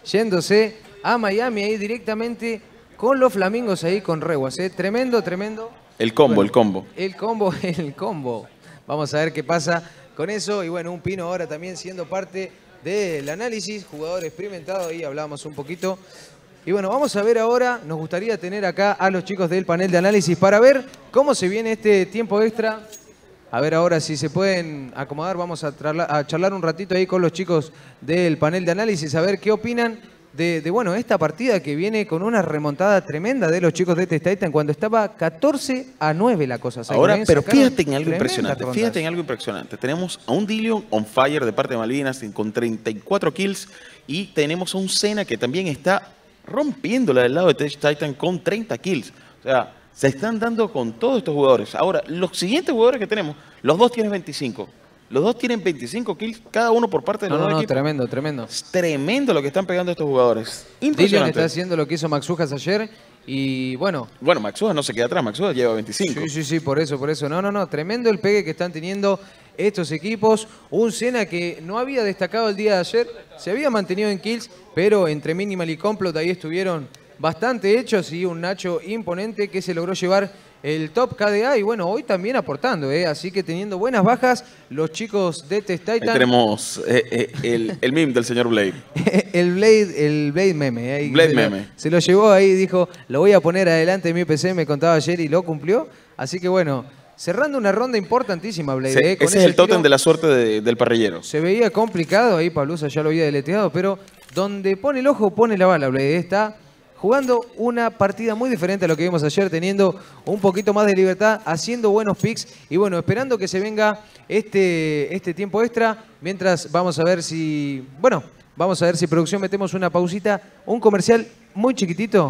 yéndose a Miami ahí directamente con los flamingos ahí con Reguas. ¿eh? Tremendo, tremendo. El combo, Bueno, el combo. El combo, el combo. Vamos a ver qué pasa con eso. Y bueno, un Pino ahora también siendo parte del análisis. Jugador experimentado, ahí hablábamos un poquito. Y bueno, vamos a ver ahora, nos gustaría tener acá a los chicos del panel de análisis para ver cómo se viene este tiempo extra. A ver ahora si se pueden acomodar, vamos a, a charlar un ratito ahí con los chicos del panel de análisis, a ver qué opinan de, de bueno, esta partida que viene con una remontada tremenda de los chicos de Test Titan cuando estaba catorce a nueve la cosa. O sea, Ahora, pero sacaron fíjate en algo tremendas impresionante, rondas. fíjate en algo impresionante. Tenemos a un Dillion on fire de parte de Malvinas con treinta y cuatro kills y tenemos a un Senna que también está rompiéndola del lado de Test Titan con treinta kills. O sea, se están dando con todos estos jugadores. Ahora, los siguientes jugadores que tenemos, los dos tienen veinticinco. Los dos tienen veinticinco kills, cada uno por parte de los No, dos no, no, equipos. tremendo, tremendo. Es tremendo lo que están pegando estos jugadores. Dillion Impresionante. está haciendo lo que hizo Max Ujas ayer y bueno. Bueno, Maxuda no se queda atrás, Maxuda lleva veinticinco. Sí, sí, sí, por eso, por eso. No, no, no, tremendo el pegue que están teniendo estos equipos. Un Senna que no había destacado el día de ayer, se había mantenido en kills, pero entre Minimal y Complot ahí estuvieron bastante hechos y un Nacho imponente que se logró llevar el top K D A y bueno, hoy también aportando, ¿eh? Así que teniendo buenas bajas los chicos de Test Ahí Titan. tenemos eh, eh, el, el meme del señor Blade. el Blade, el Blade meme. Ahí Blade se lo- meme. Se lo llevó ahí y dijo, lo voy a poner adelante de mi P C, me contaba ayer y lo cumplió. Así que bueno, cerrando una ronda importantísima, Blade. Sí, ¿eh? Con ese es el tiro tótem de la suerte de- del parrillero. Se veía complicado, ahí Pablusa ya lo había deleteado, pero donde pone el ojo, pone la bala, Blade. Está jugando una partida muy diferente a lo que vimos ayer, teniendo un poquito más de libertad, haciendo buenos picks y bueno, esperando que se venga este, este tiempo extra, mientras vamos a ver si, bueno, vamos a ver si producción metemos una pausita, un comercial muy chiquitito.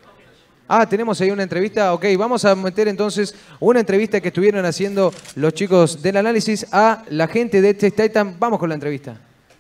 Ah, tenemos ahí una entrevista, ok, vamos a meter entonces una entrevista que estuvieron haciendo los chicos del análisis a la gente de Test Titan. Vamos con la entrevista.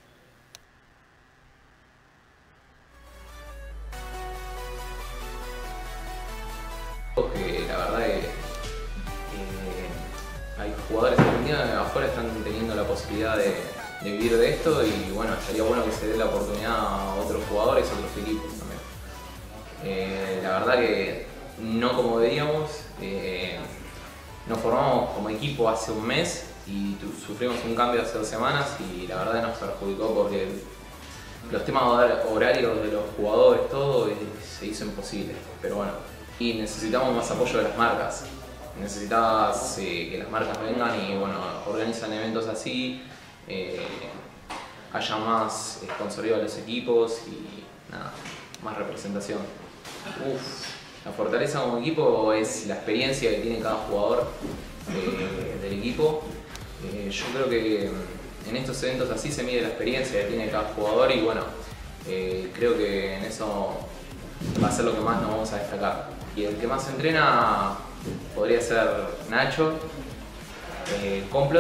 Que la verdad que eh, hay jugadores argentinos que afuera están teniendo la posibilidad de, de vivir de esto y bueno, estaría bueno que se dé la oportunidad a otros jugadores, a otros equipos también. Eh, la verdad que no como veíamos, eh, nos formamos como equipo hace un mes y tu- sufrimos un cambio hace dos semanas y la verdad nos perjudicó porque los temas hor- horarios de los jugadores, todo eh, se hizo imposible, pero bueno. Y necesitamos más apoyo de las marcas. Necesitas eh, que las marcas vengan y bueno, organizan eventos así, eh, haya más sponsorio a los equipos y nada, más representación. Uf, la fortaleza como equipo es la experiencia que tiene cada jugador eh, del equipo. Eh, yo creo que en estos eventos así se mide la experiencia que tiene cada jugador y bueno, eh, creo que en eso va a ser lo que más nos vamos a destacar. Y el que más entrena podría ser Nacho, eh, Complot,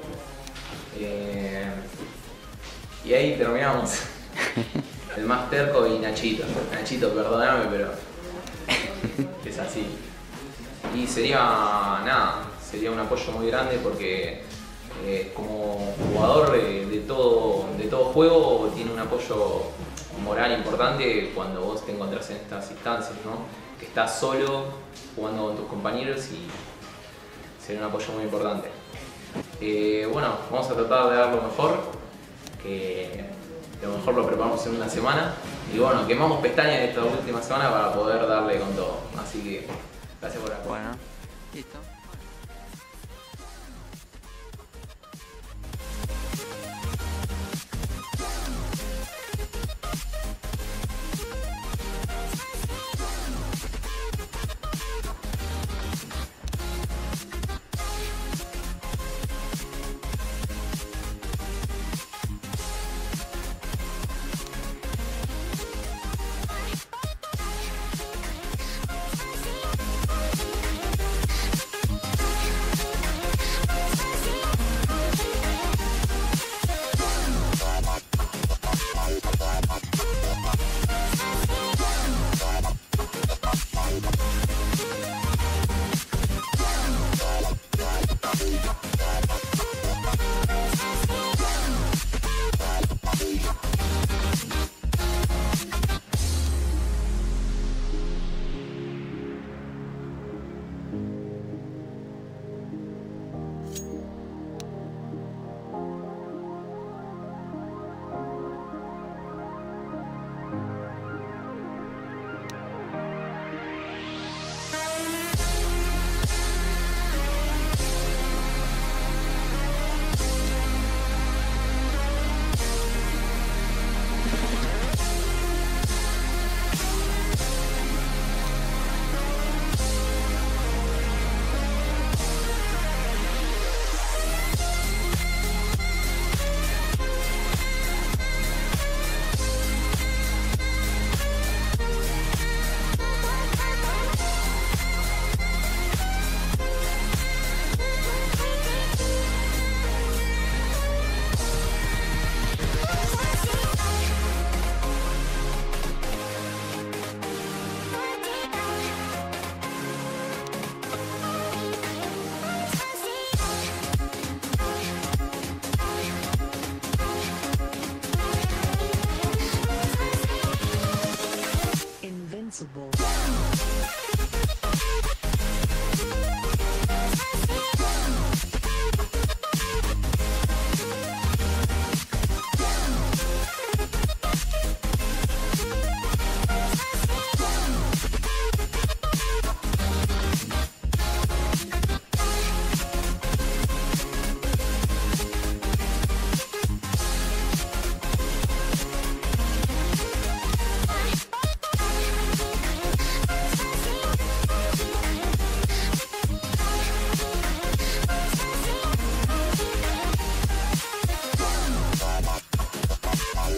eh, y ahí terminamos. El más terco y Nachito. Nachito, perdóname, pero es así. Y sería, nada, sería un apoyo muy grande porque eh, como jugador de, de, todo, de todo juego tiene un apoyo moral importante cuando vos te encontrás en estas instancias, ¿no? Que estás solo jugando con tus compañeros y sería un apoyo muy importante. Eh, bueno, vamos a tratar de dar lo mejor, que lo mejor lo preparamos en una semana y bueno, quemamos pestañas esta última semana para poder darle con todo. Así que gracias por la Bueno, listo.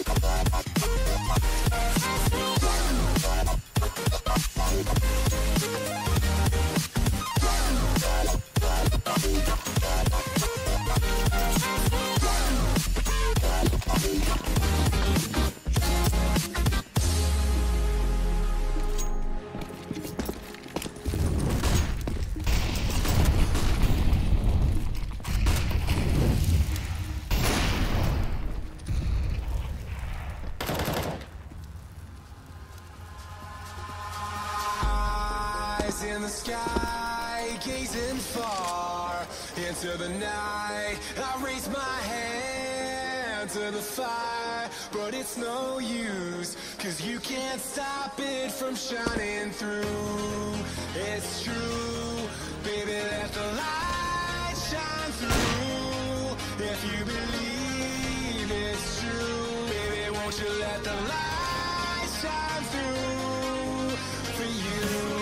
In the sky, gazing far into the night, I raise my hand to the fire, but it's no use, cause you can't stop it from shining through. It's true, baby, let the light shine through. If you believe it's true, baby, won't you let the light shine through for you.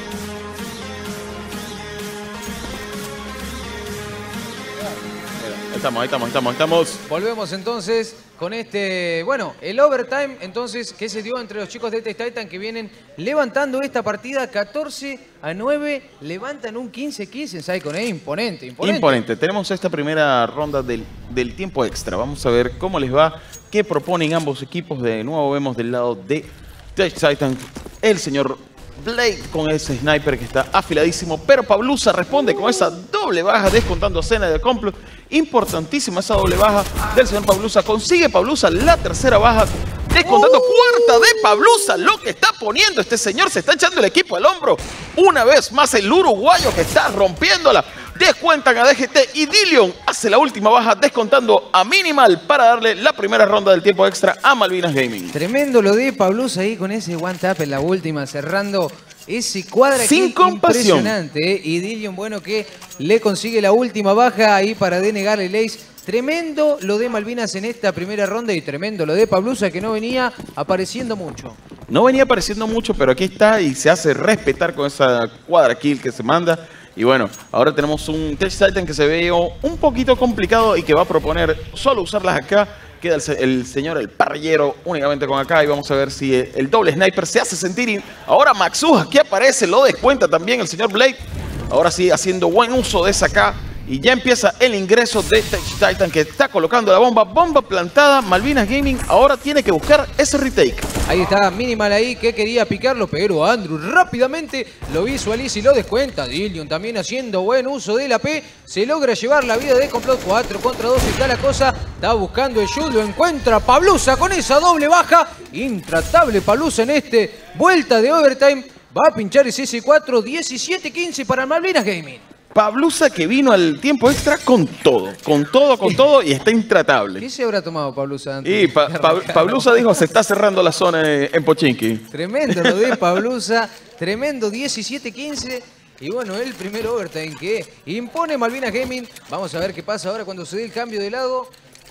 Ahí estamos, ahí estamos, ahí estamos, ahí estamos. Volvemos entonces con este, bueno, el overtime entonces que se dio entre los chicos de Test Titan que vienen levantando esta partida catorce a nueve, levantan un quince quince, Psycho, ¿eh? Imponente, imponente. Imponente. Tenemos esta primera ronda del, del tiempo extra. Vamos a ver cómo les va, qué proponen ambos equipos. De nuevo vemos del lado de Test Titan el señor Blade con ese sniper que está afiladísimo, pero Pablusa responde con esa doble baja descontando a Cena de Complot. Importantísima esa doble baja del señor Pablusa. Consigue Pablusa la tercera baja descontando. ¡Uh! Cuarta de Pablusa. Lo que está poniendo este señor, se está echando el equipo al hombro. Una vez más el uruguayo que está rompiéndola. Descuentan a D G T y Dillion hace la última baja descontando a Minimal para darle la primera ronda del tiempo extra a Malvinas Gaming. Tremendo lo de Pablusa ahí con ese one tap en la última, cerrando ese cuadra sin compasión. Impresionante, ¿eh? Y Dillion, bueno, que le consigue la última baja ahí para denegarle el ace. Tremendo lo de Malvinas en esta primera ronda y tremendo lo de Pablusa, que no venía apareciendo mucho. No venía apareciendo mucho, pero aquí está y se hace respetar con esa cuadra kill que se manda. Y bueno, ahora tenemos un Test Titan que se ve un poquito complicado y que va a proponer solo usarlas acá. Queda el, el señor, el parrillero, únicamente con acá. Y vamos a ver si el, el doble sniper se hace sentir. Y ahora Maxuja, que aparece, lo descuenta también el señor Blade. Ahora sí, haciendo buen uso de esa acá. Y ya empieza el ingreso de Tech Titan, que está colocando la bomba. Bomba plantada. Malvinas Gaming ahora tiene que buscar ese retake. Ahí está Minimal ahí, que quería picarlo, pero Andrew rápidamente lo visualiza y lo descuenta. Dillion también haciendo buen uso de la P. Se logra llevar la vida de Complot. Cuatro contra dos está la cosa. Está buscando el shoot, lo encuentra Pablusa con esa doble baja. Intratable Pablusa en este vuelta de overtime. Va a pinchar ese S cuatro. diecisiete quince para Malvinas Gaming. Pablusa que vino al tiempo extra con todo, con todo, con todo y está intratable. ¿Qué se habrá tomado Pablusa antes? Y pa pa Pablusa dijo, se está cerrando la zona en Pochinki. Tremendo lo de Pablusa, tremendo diecisiete quince. Y bueno, el primer overtime que impone Malvinas Gaming. Vamos a ver qué pasa ahora cuando se dé el cambio de lado.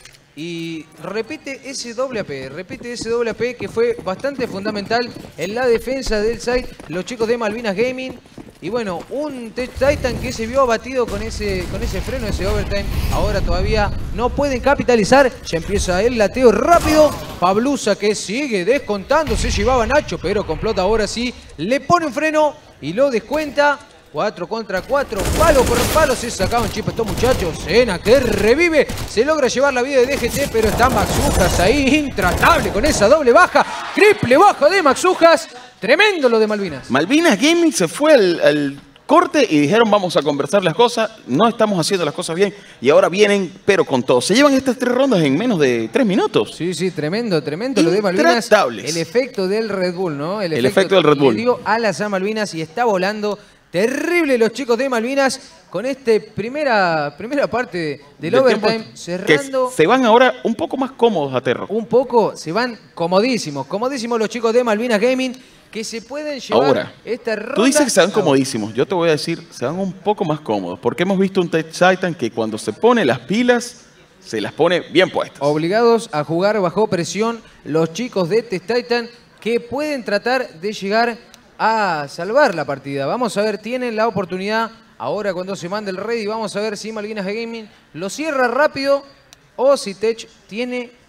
Y repite ese doble A P, repite ese doble A P que fue bastante fundamental en la defensa del site, los chicos de Malvinas Gaming. Y bueno, un Tech Titan que se vio abatido con ese, con ese freno, ese overtime. Ahora todavía no pueden capitalizar. Ya empieza el lateo rápido. Pablusa que sigue descontando. Se llevaba Nacho, pero Complot ahora sí le pone un freno y lo descuenta. cuatro contra cuatro, palo por palo, se sacaban chip estos muchachos. Cena que revive, se logra llevar la vida de D G T, pero está Maxujas ahí, intratable con esa doble baja. Triple baja de Maxujas, tremendo lo de Malvinas. Malvinas Gaming se fue al, al corte y dijeron vamos a conversar las cosas, no estamos haciendo las cosas bien y ahora vienen, pero con todo. Se llevan estas tres rondas en menos de tres minutos. Sí, sí, tremendo, tremendo lo de Malvinas. El efecto del Red Bull, ¿no? El, el efecto, efecto del Red Bull. Le dio alas a Malvinas y está volando. Terrible los chicos de Malvinas con esta primera, primera parte del de overtime cerrando. Se van ahora un poco más cómodos a Terro. Un poco, se van comodísimos. Comodísimos los chicos de Malvinas Gaming que se pueden llevar ahora, esta ronda. Tú dices que se van comodísimos. Yo te voy a decir, se van un poco más cómodos. Porque hemos visto un Tech Titan que cuando se pone las pilas, se las pone bien puestas. Obligados a jugar bajo presión los chicos de Tech Titan que pueden tratar de llegar a salvar la partida. Vamos a ver, tienen la oportunidad ahora cuando se manda el ready. Vamos a ver si Malvinas Gaming lo cierra rápido o si Tech tiene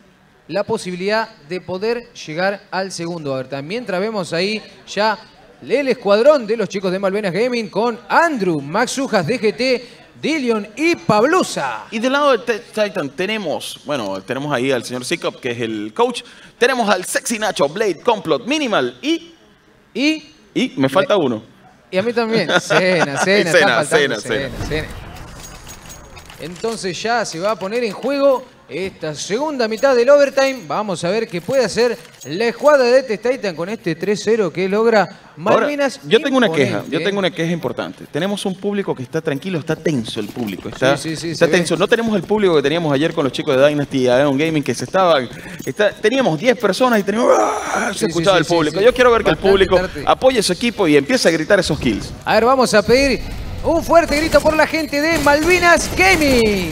la posibilidad de poder llegar al segundo overtime. Mientras vemos ahí ya el escuadrón de los chicos de Malvinas Gaming con Andrew, Max Ujas, D G T, Dillion y Pablusa. Y del lado de Titan tenemos, bueno, tenemos ahí al señor Sikop, que es el coach. Tenemos al Sexy Nacho, Blade, Complot, Minimal y... Y... Y me falta uno. Y a mí también. Cena, Cena, Cena, está faltando Cena, Cena, Cena. Cena. Entonces ya se va a poner en juego esta segunda mitad del overtime. Vamos a ver qué puede hacer la escuadra de Test Titan con este tres cero que logra Malvinas. Ahora, yo tengo una queja, imponente, yo tengo una queja importante. Tenemos un público que está tranquilo, está tenso el público. Está, Sí, sí, sí, está se tenso. ve. No tenemos el público que teníamos ayer con los chicos de Dynasty y Aeon Gaming que se estaban. Está, teníamos diez personas y teníamos, ¡ah! se Sí, escuchaba sí, el sí, público. sí. Yo quiero ver que Bastante el público tarde. apoye a su equipo y empiece a gritar esos kills. A ver, vamos a pedir un fuerte grito por la gente de Malvinas Gaming.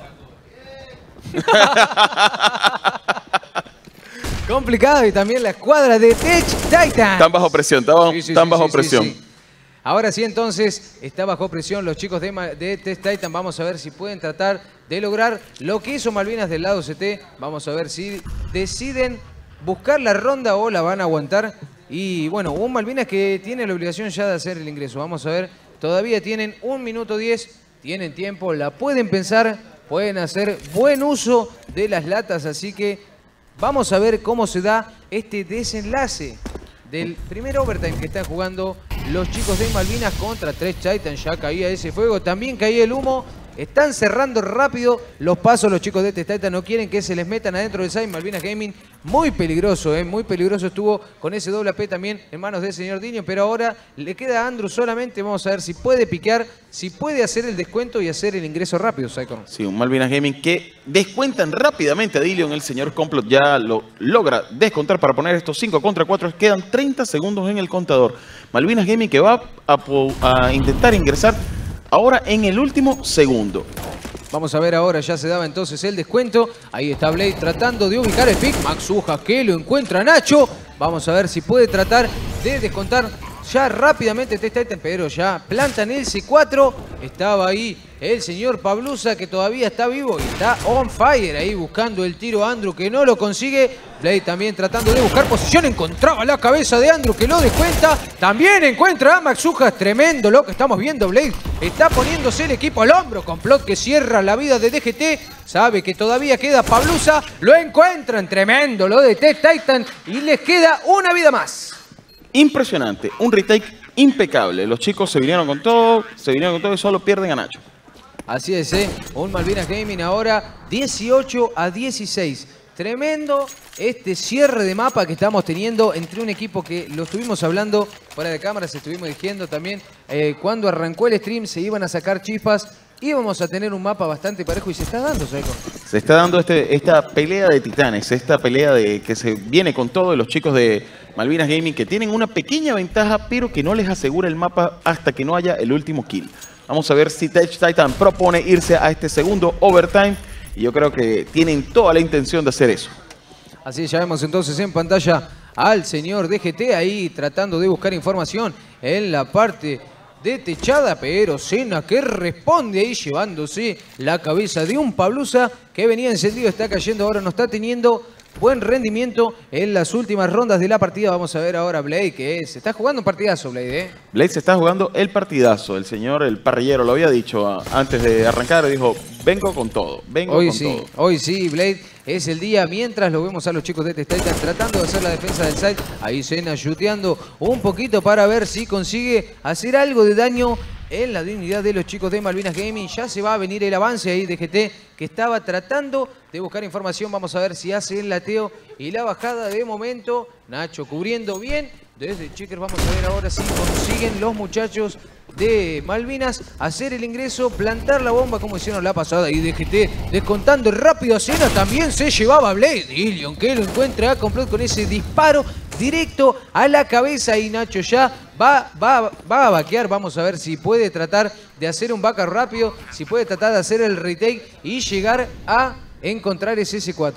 Complicado, y también la escuadra de Tech Titan. Están bajo presión, están bajo, Sí, sí, están sí, bajo sí, presión. sí, sí. Ahora sí, entonces, está bajo presión los chicos de, Ma- de Test Titan. Vamos a ver si pueden tratar de lograr lo que hizo Malvinas del lado C T. Vamos a ver si deciden buscar la ronda o la van a aguantar. Y bueno, un Malvinas que tiene la obligación ya de hacer el ingreso. Vamos a ver, todavía tienen un minuto diez, tienen tiempo, la pueden pensar, pueden hacer buen uso de las latas. Así que vamos a ver cómo se da este desenlace del primer overtime que están jugando los chicos de Malvinas contra Tech Titan. Ya caía ese fuego, también caía el humo. Están cerrando rápido los pasos los chicos de Tech Titan. No quieren que se les metan adentro del site. Malvinas Gaming, muy peligroso, ¿eh? Muy peligroso estuvo con ese doble A P también en manos del señor Diño. Pero ahora le queda a Andrew solamente. Vamos a ver si puede piquear, si puede hacer el descuento y hacer el ingreso rápido, Psycho. Sí, un Malvinas Gaming que descuentan rápidamente a Dillion. El señor Complot ya lo logra descontar para poner estos cinco contra cuatro. Quedan treinta segundos en el contador. Malvinas Gaming que va a, po- a intentar ingresar ahora en el último segundo. Vamos a ver ahora, ya se daba entonces el descuento. Ahí está Blade tratando de ubicar el pick. Max Ujas que lo encuentra Nacho. Vamos a ver si puede tratar de descontar ya rápidamente Test Titan, pero ya plantan el C cuatro. Estaba ahí el señor Pablusa que todavía está vivo y está on fire ahí buscando el tiro a Andrew que no lo consigue. Blade también tratando de buscar posición, encontraba la cabeza de Andrew que lo descuenta. También encuentra a Max Ujas, tremendo lo que estamos viendo. Blade está poniéndose el equipo al hombro. Complot que cierra la vida de D G T, sabe que todavía queda Pablusa, lo encuentran, tremendo lo de Tech Titan y les queda una vida más. Impresionante, un retake impecable. Los chicos se vinieron con todo, se vinieron con todo y solo pierden a Nacho. Así es, ¿eh? Un Malvinas Gaming ahora dieciocho a dieciséis. Tremendo este cierre de mapa que estamos teniendo entre un equipo que lo estuvimos hablando fuera de cámaras, estuvimos diciendo también eh, cuando arrancó el stream se iban a sacar chispas, íbamos a tener un mapa bastante parejo y se está dando, Seco. Se está dando este, esta pelea de titanes, esta pelea de que se viene con todo de los chicos de Malvinas Gaming que tienen una pequeña ventaja, pero que no les asegura el mapa hasta que no haya el último kill. Vamos a ver si Tech Titan propone irse a este segundo overtime y yo creo que tienen toda la intención de hacer eso. Así ya vemos entonces en pantalla al señor D G T ahí tratando de buscar información en la parte de techada, pero Cena que responde ahí llevándose la cabeza de un Pablusa que venía encendido, está cayendo, ahora no está teniendo buen rendimiento en las últimas rondas de la partida. Vamos a ver ahora Blade que se está jugando un partidazo, Blade, ¿eh? Blade se está jugando el partidazo, el señor, el parrillero, lo había dicho a- antes de arrancar, dijo, vengo con todo, vengo Hoy con sí, todo. hoy sí, Blade es el día mientras lo vemos a los chicos de Test Titan tratando de hacer la defensa del site. Ahí Cena chuteando un poquito para ver si consigue hacer algo de daño en la dignidad de los chicos de Malvinas Gaming. Ya se va a venir el avance ahí de G T que estaba tratando de buscar información. Vamos a ver si hace el lateo y la bajada de momento. Nacho cubriendo bien. Desde Checkers vamos a ver ahora si consiguen los muchachos de Malvinas hacer el ingreso, plantar la bomba como hicieron la pasada y D G T descontando rápido a Cena. También se llevaba Blade. Dillion que lo encuentra a Complot con ese disparo directo a la cabeza y Nacho ya va, va, va a vaquear. Vamos a ver si puede tratar de hacer un backup rápido, si puede tratar de hacer el retake y llegar a encontrar ese C cuatro.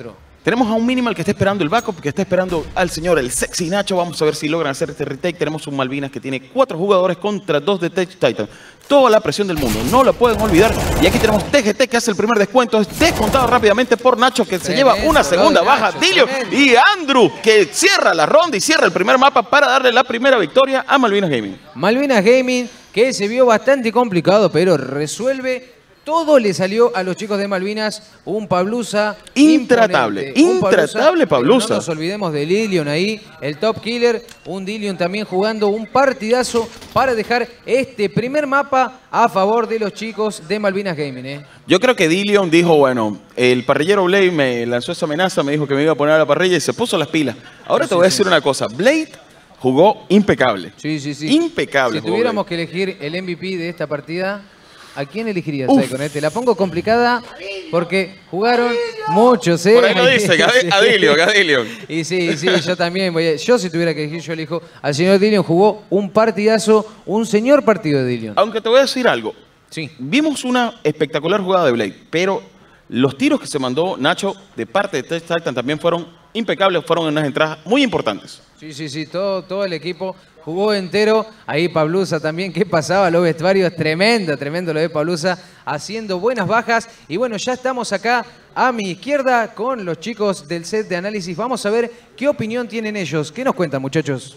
Tenemos a un minimal que está esperando el backup, que está esperando al señor, el sexy Nacho. Vamos a ver si logran hacer este retake. Tenemos un Malvinas que tiene cuatro jugadores contra dos de Tech Titan. Toda la presión del mundo, no la pueden olvidar. Y aquí tenemos T G T que hace el primer descuento. Es descontado rápidamente por Nacho, que se Tremendo, lleva una segunda baja. Nacho, Dilio tremendo. y Andrew, que cierra la ronda y cierra el primer mapa para darle la primera victoria a Malvinas Gaming. Malvinas Gaming, que se vio bastante complicado, pero resuelve. Todo le salió a los chicos de Malvinas. Un Pablusa Intratable, imponente. Un intratable Pablusa. No nos olvidemos de Dillion ahí, el top killer. Un Dillion también jugando un partidazo para dejar este primer mapa a favor de los chicos de Malvinas Gaming. ¿eh? Yo creo que Dillion dijo, bueno, el parrillero Blade me lanzó esa amenaza, me dijo que me iba a poner a la parrilla y se puso las pilas. Ahora Sí, te voy a sí, decir una cosa, Blade jugó impecable. Sí, sí, sí. Impecable. Si jugó tuviéramos Blade. que elegir el M V P de esta partida, ¿a quién elegirías, Uf. Saicon? Te la pongo complicada porque jugaron muchos, ¿eh? Por ahí lo dice, a Di- a Dillion, a Dillion. Y sí, sí, yo también. Voy a- yo si tuviera que elegir, yo elijo al señor Dillion. Jugó un partidazo, un señor partido de Dillion. Aunque te voy a decir algo. Sí. Vimos una espectacular jugada de Blade, pero los tiros que se mandó Nacho de parte de Tech Titan también fueron impecables, fueron unas entradas muy importantes. Sí, sí, sí, todo, todo el equipo jugó entero. Ahí Pablusa también, ¿qué pasaba? Los vestuarios, tremendo, tremendo lo de Pablusa, haciendo buenas bajas. Y bueno, ya estamos acá a mi izquierda con los chicos del set de análisis. Vamos a ver qué opinión tienen ellos. ¿Qué nos cuentan, muchachos?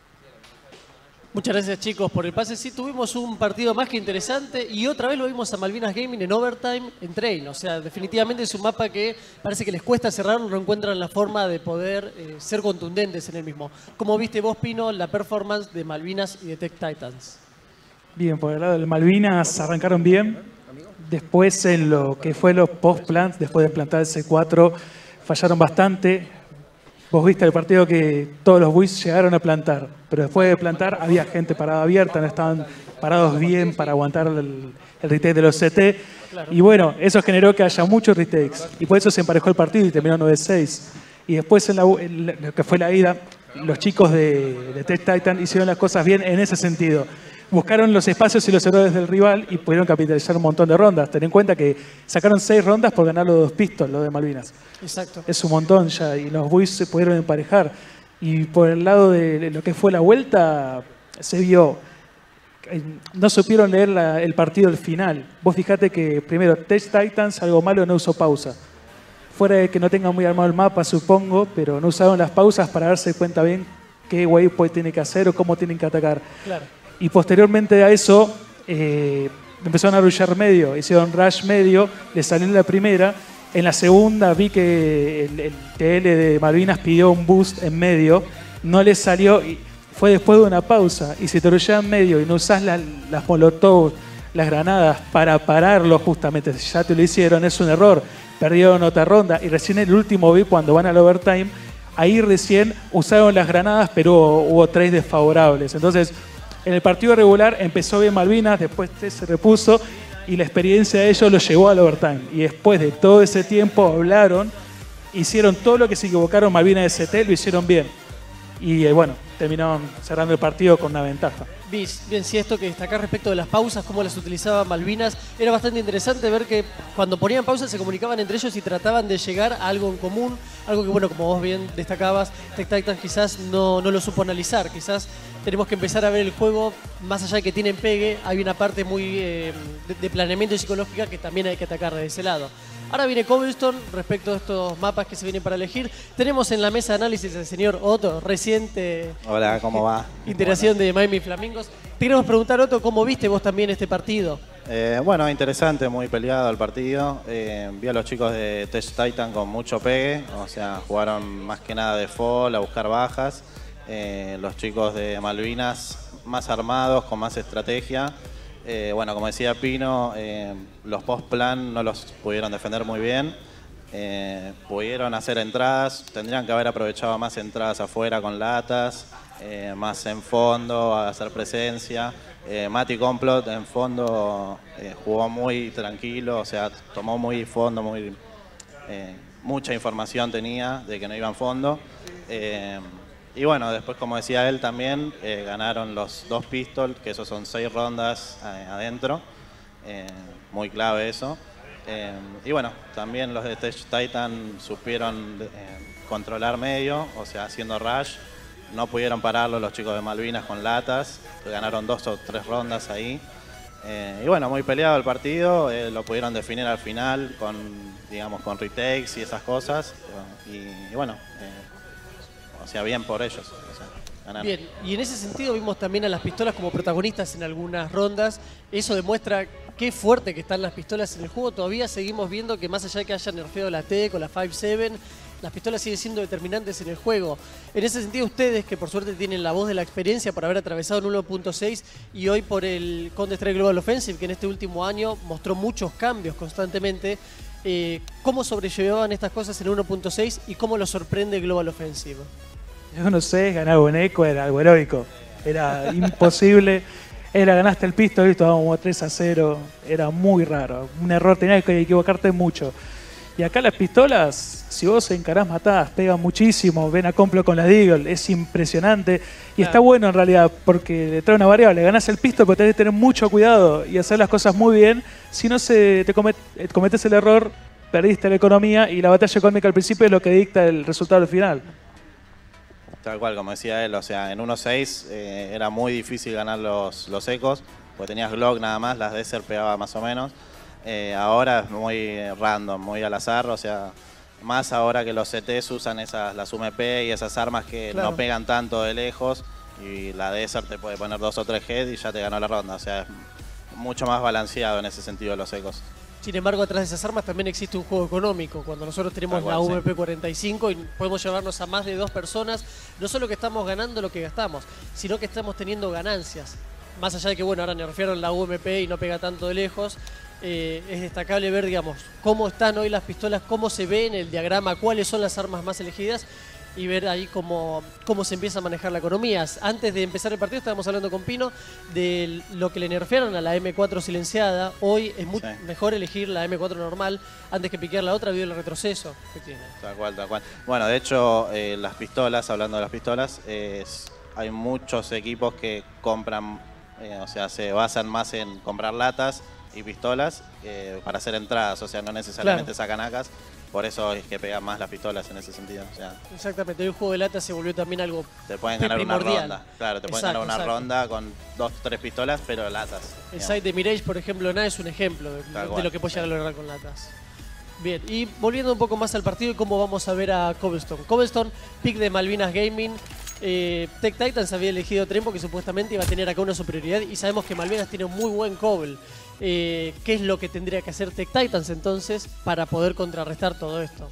Muchas gracias, chicos, por el pase. Sí, tuvimos un partido más que interesante y otra vez lo vimos a Malvinas Gaming en overtime, en train. O sea, definitivamente es un mapa que parece que les cuesta cerrarlo, no encuentran la forma de poder eh, ser contundentes en el mismo. ¿Cómo viste vos, Pino, la performance de Malvinas y de Tech Titans? Bien, por el lado del Malvinas arrancaron bien. Después en lo que fue los post-plants, después de plantar el C cuatro, fallaron bastante. Vos viste el partido que todos los buis llegaron a plantar, pero después de plantar había gente parada abierta, no estaban parados bien para aguantar el, el retake de los C T. Y bueno, eso generó que haya muchos retakes. Y por eso se emparejó el partido y terminó nueve seis. Y después en, la, en lo que fue la ida, los chicos de, de Tech Titan hicieron las cosas bien en ese sentido. Buscaron los espacios y los errores del rival y pudieron capitalizar un montón de rondas. Ten en cuenta que sacaron seis rondas por ganar los dos pistols, los de Malvinas. Exacto. Es un montón ya y los Buis se pudieron emparejar. Y por el lado de lo que fue la vuelta, se vio, eh, no supieron leer la- el partido al final. Vos fijate que primero Tech Titans, algo malo, no usó pausa. Fuera de que no tengan muy armado el mapa, supongo, pero no usaron las pausas para darse cuenta bien qué waypoint tiene que hacer o cómo tienen que atacar. Claro. Y posteriormente a eso, eh, empezaron a rushear medio, hicieron rush medio, le salió en la primera. En la segunda vi que el, el T L de Malvinas pidió un boost en medio, no le salió y fue después de una pausa. Y si te rusheas en medio y no usás la- las molotov, las granadas para pararlo justamente, si ya te lo hicieron, es un error. Perdieron otra ronda y recién el último vi cuando van al overtime, ahí recién usaron las granadas, pero hubo, hubo tres desfavorables. Entonces, en el partido regular empezó bien Malvinas, después se repuso y la experiencia de ellos los llevó al overtime. Y después de todo ese tiempo hablaron, hicieron todo lo que se equivocaron Malvinas de C T, lo hicieron bien. Y eh, bueno, terminaron cerrando el partido con una ventaja. Bis, bien, sí, esto que destacar respecto de las pausas, cómo las utilizaba Malvinas, era bastante interesante ver que cuando ponían pausas se comunicaban entre ellos y trataban de llegar a algo en común, algo que, bueno, como vos bien destacabas, Tech Titans quizás no, no lo supo analizar, quizás tenemos que empezar a ver el juego, más allá de que tienen pegue, hay una parte muy eh, de, de planeamiento y psicológica que también hay que atacar de ese lado. Ahora viene Cobblestone respecto a estos mapas que se vienen para elegir. Tenemos en la mesa de análisis al señor Otto, reciente Hola, ¿cómo va? iteración de Miami Flamingos. Te queremos preguntar, Otto, ¿cómo viste vos también este partido? Eh, bueno, interesante, muy peleado el partido. Eh, vi a los chicos de Tech Titan con mucho pegue, o sea, jugaron más que nada de fall, a buscar bajas. Eh, los chicos de Malvinas más armados, con más estrategia. Eh, bueno, como decía Pino, eh, los post-plan no los pudieron defender muy bien. Eh, pudieron hacer entradas, tendrían que haber aprovechado más entradas afuera con latas, eh, más en fondo, a hacer presencia. Eh, Mati Complot en fondo eh, jugó muy tranquilo, o sea, tomó muy fondo, muy eh, mucha información tenía de que no iba en fondo. Eh, y bueno, después, como decía él también, eh, ganaron los dos pistols, que esos son seis rondas eh, adentro. Eh, muy clave eso. Eh, y bueno, también los de Tech Titan supieron eh, controlar medio, o sea, haciendo rush. No pudieron pararlo los chicos de Malvinas con latas, ganaron dos o tres rondas ahí. Eh, y bueno, muy peleado el partido, eh, lo pudieron definir al final con, digamos, con retakes y esas cosas. Y, y bueno, eh, o sea, bien por ellos. O sea, ganaron. Bien, y en ese sentido vimos también a las pistolas como protagonistas en algunas rondas. Eso demuestra qué fuerte que están las pistolas en el juego. Todavía seguimos viendo que más allá de que hayan nerfeado la T con la cinco siete, las pistolas siguen siendo determinantes en el juego. En ese sentido, ustedes, que por suerte tienen la voz de la experiencia por haber atravesado en uno punto seis y hoy por el Counter-Strike Global Offensive, que en este último año mostró muchos cambios constantemente, eh, ¿cómo sobrellevaban estas cosas en uno punto seis y cómo los sorprende Global Offensive? Yo no sé, ganar un eco era algo heroico. Era imposible. Era ganaste el pisto, y estábamos tres a cero. Era muy raro. Un error, tenías que equivocarte mucho. Y acá las pistolas, si vos encarás matadas, pegan muchísimo. Ven a Complo con la Deagle, es impresionante. Y claro. Está bueno en realidad, porque le trae una variable. Ganás el pisto, pero tenés que tener mucho cuidado y hacer las cosas muy bien. Si no se te comet, cometés el error, perdiste la economía y la batalla económica al principio es lo que dicta el resultado al final. Tal cual, como decía él, o sea, en uno punto seis eh, era muy difícil ganar los, los ecos, porque tenías Glock nada más, las Desert pegaba más o menos. Eh, ahora es muy random, muy al azar, o sea, más ahora que los C Ts usan esas, las U M P y esas armas que Claro. no pegan tanto de lejos, y la Desert te puede poner dos o tres heads y ya te ganó la ronda, o sea, es mucho más balanceado en ese sentido los ecos. Sin embargo, atrás de esas armas también existe un juego económico. Cuando nosotros tenemos Tal cual, la sí. U M P cuarenta y cinco y podemos llevarnos a más de dos personas, no solo que estamos ganando lo que gastamos, sino que estamos teniendo ganancias. Más allá de que, bueno, ahora nerfearon la U M P y no pega tanto de lejos, eh, es destacable ver, digamos, cómo están hoy las pistolas, cómo se ve en el diagrama, cuáles son las armas más elegidas y ver ahí cómo, cómo se empieza a manejar la economía. Antes de empezar el partido estábamos hablando con Pino de lo que le nerfearon a la M cuatro silenciada. Hoy es muy Sí. mejor elegir la M cuatro normal antes que piquear la otra, debido al retroceso que tiene. Tal cual, tal cual. Bueno, de hecho, eh, las pistolas, hablando de las pistolas, es- hay muchos equipos que compran, eh, o sea, se basan más en comprar latas y pistolas eh, para hacer entradas, o sea, no necesariamente Claro. sacan A Ks, por eso es que pegan más las pistolas en ese sentido. O sea, Exactamente, hoy el juego de lata se volvió también algo te pueden ganar una primordial. ronda. Claro, te pueden Exacto, ganar una exacto. ronda con dos o tres pistolas, pero latas. El digamos. site de Mirage, por ejemplo, nada es un ejemplo de, Tal de cual, lo que puede llegar sí. a lograr con latas. Bien, y volviendo un poco más al partido y cómo vamos a ver a Cobblestone. Cobblestone, pick de Malvinas Gaming. Eh, Tech Titans había elegido Tren porque supuestamente iba a tener acá una superioridad y sabemos que Malvinas tiene un muy buen Cobble. Eh, ¿Qué es lo que tendría que hacer Tech Titans entonces para poder contrarrestar todo esto?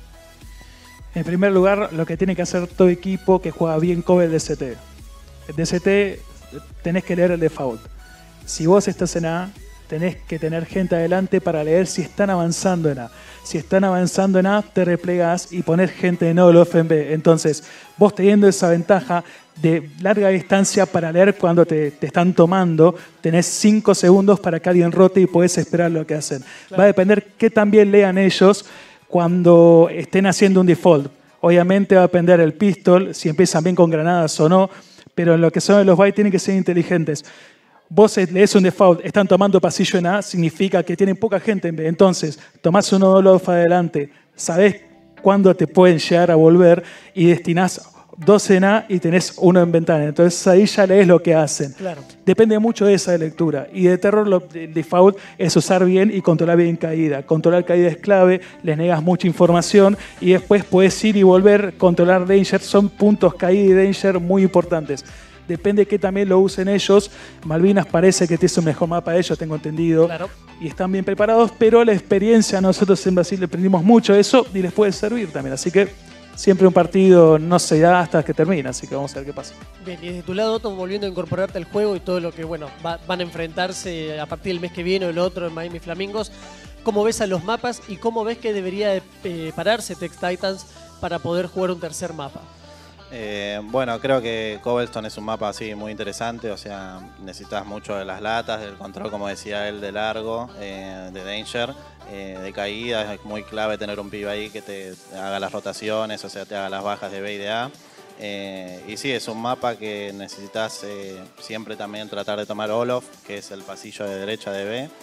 En primer lugar, lo que tiene que hacer todo equipo que juega bien Cobble D C T. El D C T tenés que leer el default. Si vos estás en A, tenés que tener gente adelante para leer si están avanzando en A. Si están avanzando en A, te replegás y pones gente en Olof en B. Entonces, vos teniendo esa ventaja de larga distancia para leer cuando te, te están tomando, tenés cinco segundos para que alguien rote y podés esperar lo que hacen. Va a depender qué también lean ellos cuando estén haciendo un default. Obviamente va a depender el pistol, si empiezan bien con granadas o no, pero en lo que son los bytes tienen que ser inteligentes. Vos lees un default, están tomando pasillo en A, significa que tienen poca gente en B. Entonces, tomás uno Olof adelante, sabés cuándo te pueden llegar a volver y destinás dos en A y tenés uno en ventana. Entonces ahí ya lees lo que hacen. Claro. Depende mucho de esa lectura. Y de terror, lo, el default es usar bien y controlar bien caída. Controlar caída es clave, les negas mucha información y después puedes ir y volver, controlar danger. Son puntos caída y danger muy importantes. Depende que también lo usen ellos. Malvinas parece que es un mejor mapa de ellos, tengo entendido. Claro. Y están bien preparados, pero la experiencia, nosotros en Brasil le aprendimos mucho de eso y les puede servir también. Así que siempre un partido no se da hasta que termina, así que vamos a ver qué pasa. Bien, y desde tu lado, Otto, volviendo a incorporarte al juego y todo lo que bueno va- van a enfrentarse a partir del mes que viene o el otro en Miami Flamingos, ¿cómo ves a los mapas y cómo ves que debería de, eh, pararse Tech Titans para poder jugar un tercer mapa? Eh, bueno, creo que Cobblestone es un mapa así muy interesante, o sea, necesitas mucho de las latas, del control, como decía él, de largo, eh, de danger, eh, de caída. Es muy clave tener un pibe ahí que te haga las rotaciones, o sea, te haga las bajas de B y de A. Eh, y sí, es un mapa que necesitas eh, siempre también tratar de tomar Olof, que es el pasillo de derecha de B.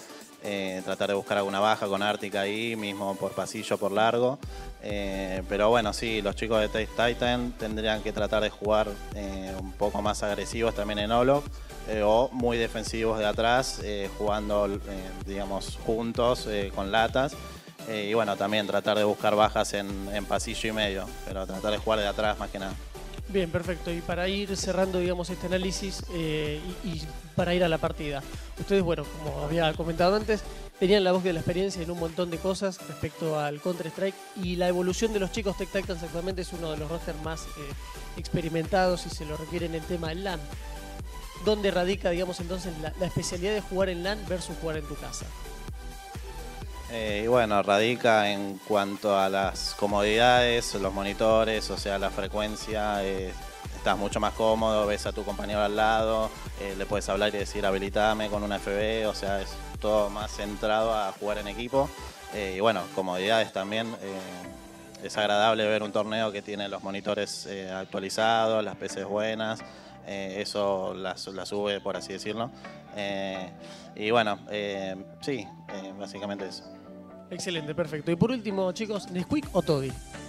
eh, tratar de buscar alguna baja con Ártica ahí, mismo por pasillo, por largo. Eh, pero bueno, sí, los chicos de Taste Titan tendrían que tratar de jugar eh, un poco más agresivos también en Olo, eh, o muy defensivos de atrás, eh, jugando, eh, digamos, juntos eh, con latas. Eh, y bueno, también tratar de buscar bajas en, en pasillo y medio, pero tratar de jugar de atrás más que nada. Bien, perfecto. Y para ir cerrando, digamos, este análisis eh, y, y para ir a la partida. Ustedes, bueno, como había comentado antes, tenían la voz de la experiencia en un montón de cosas respecto al Counter-Strike, y la evolución de los chicos Tech Titans actualmente es uno de los rosters más eh, experimentados y se lo requiere en el tema del LAN. ¿Dónde radica, digamos, entonces la, la especialidad de jugar en LAN versus jugar en tu casa? Eh, y bueno, radica en cuanto a las comodidades, los monitores, o sea, la frecuencia, eh, estás mucho más cómodo, ves a tu compañero al lado, eh, le puedes hablar y decir habilitame con una F B, o sea, es todo más centrado a jugar en equipo. Eh, y bueno, comodidades también, eh, es agradable ver un torneo que tiene los monitores eh, actualizados, las P Cs buenas, eh, eso la, la sube, por así decirlo. Eh, y bueno, eh, sí, eh, básicamente eso. Excelente, perfecto. Y por último, chicos, ¿Nesquik o Toddy?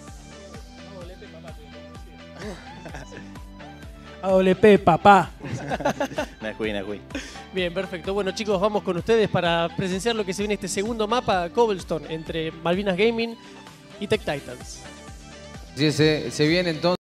A W P, papá. Nesquik, Nesquik. Bien, perfecto. Bueno, chicos, vamos con ustedes para presenciar lo que se viene este segundo mapa Cobblestone entre Malvinas Gaming y Tech Titans. Sí, se, se viene entonces.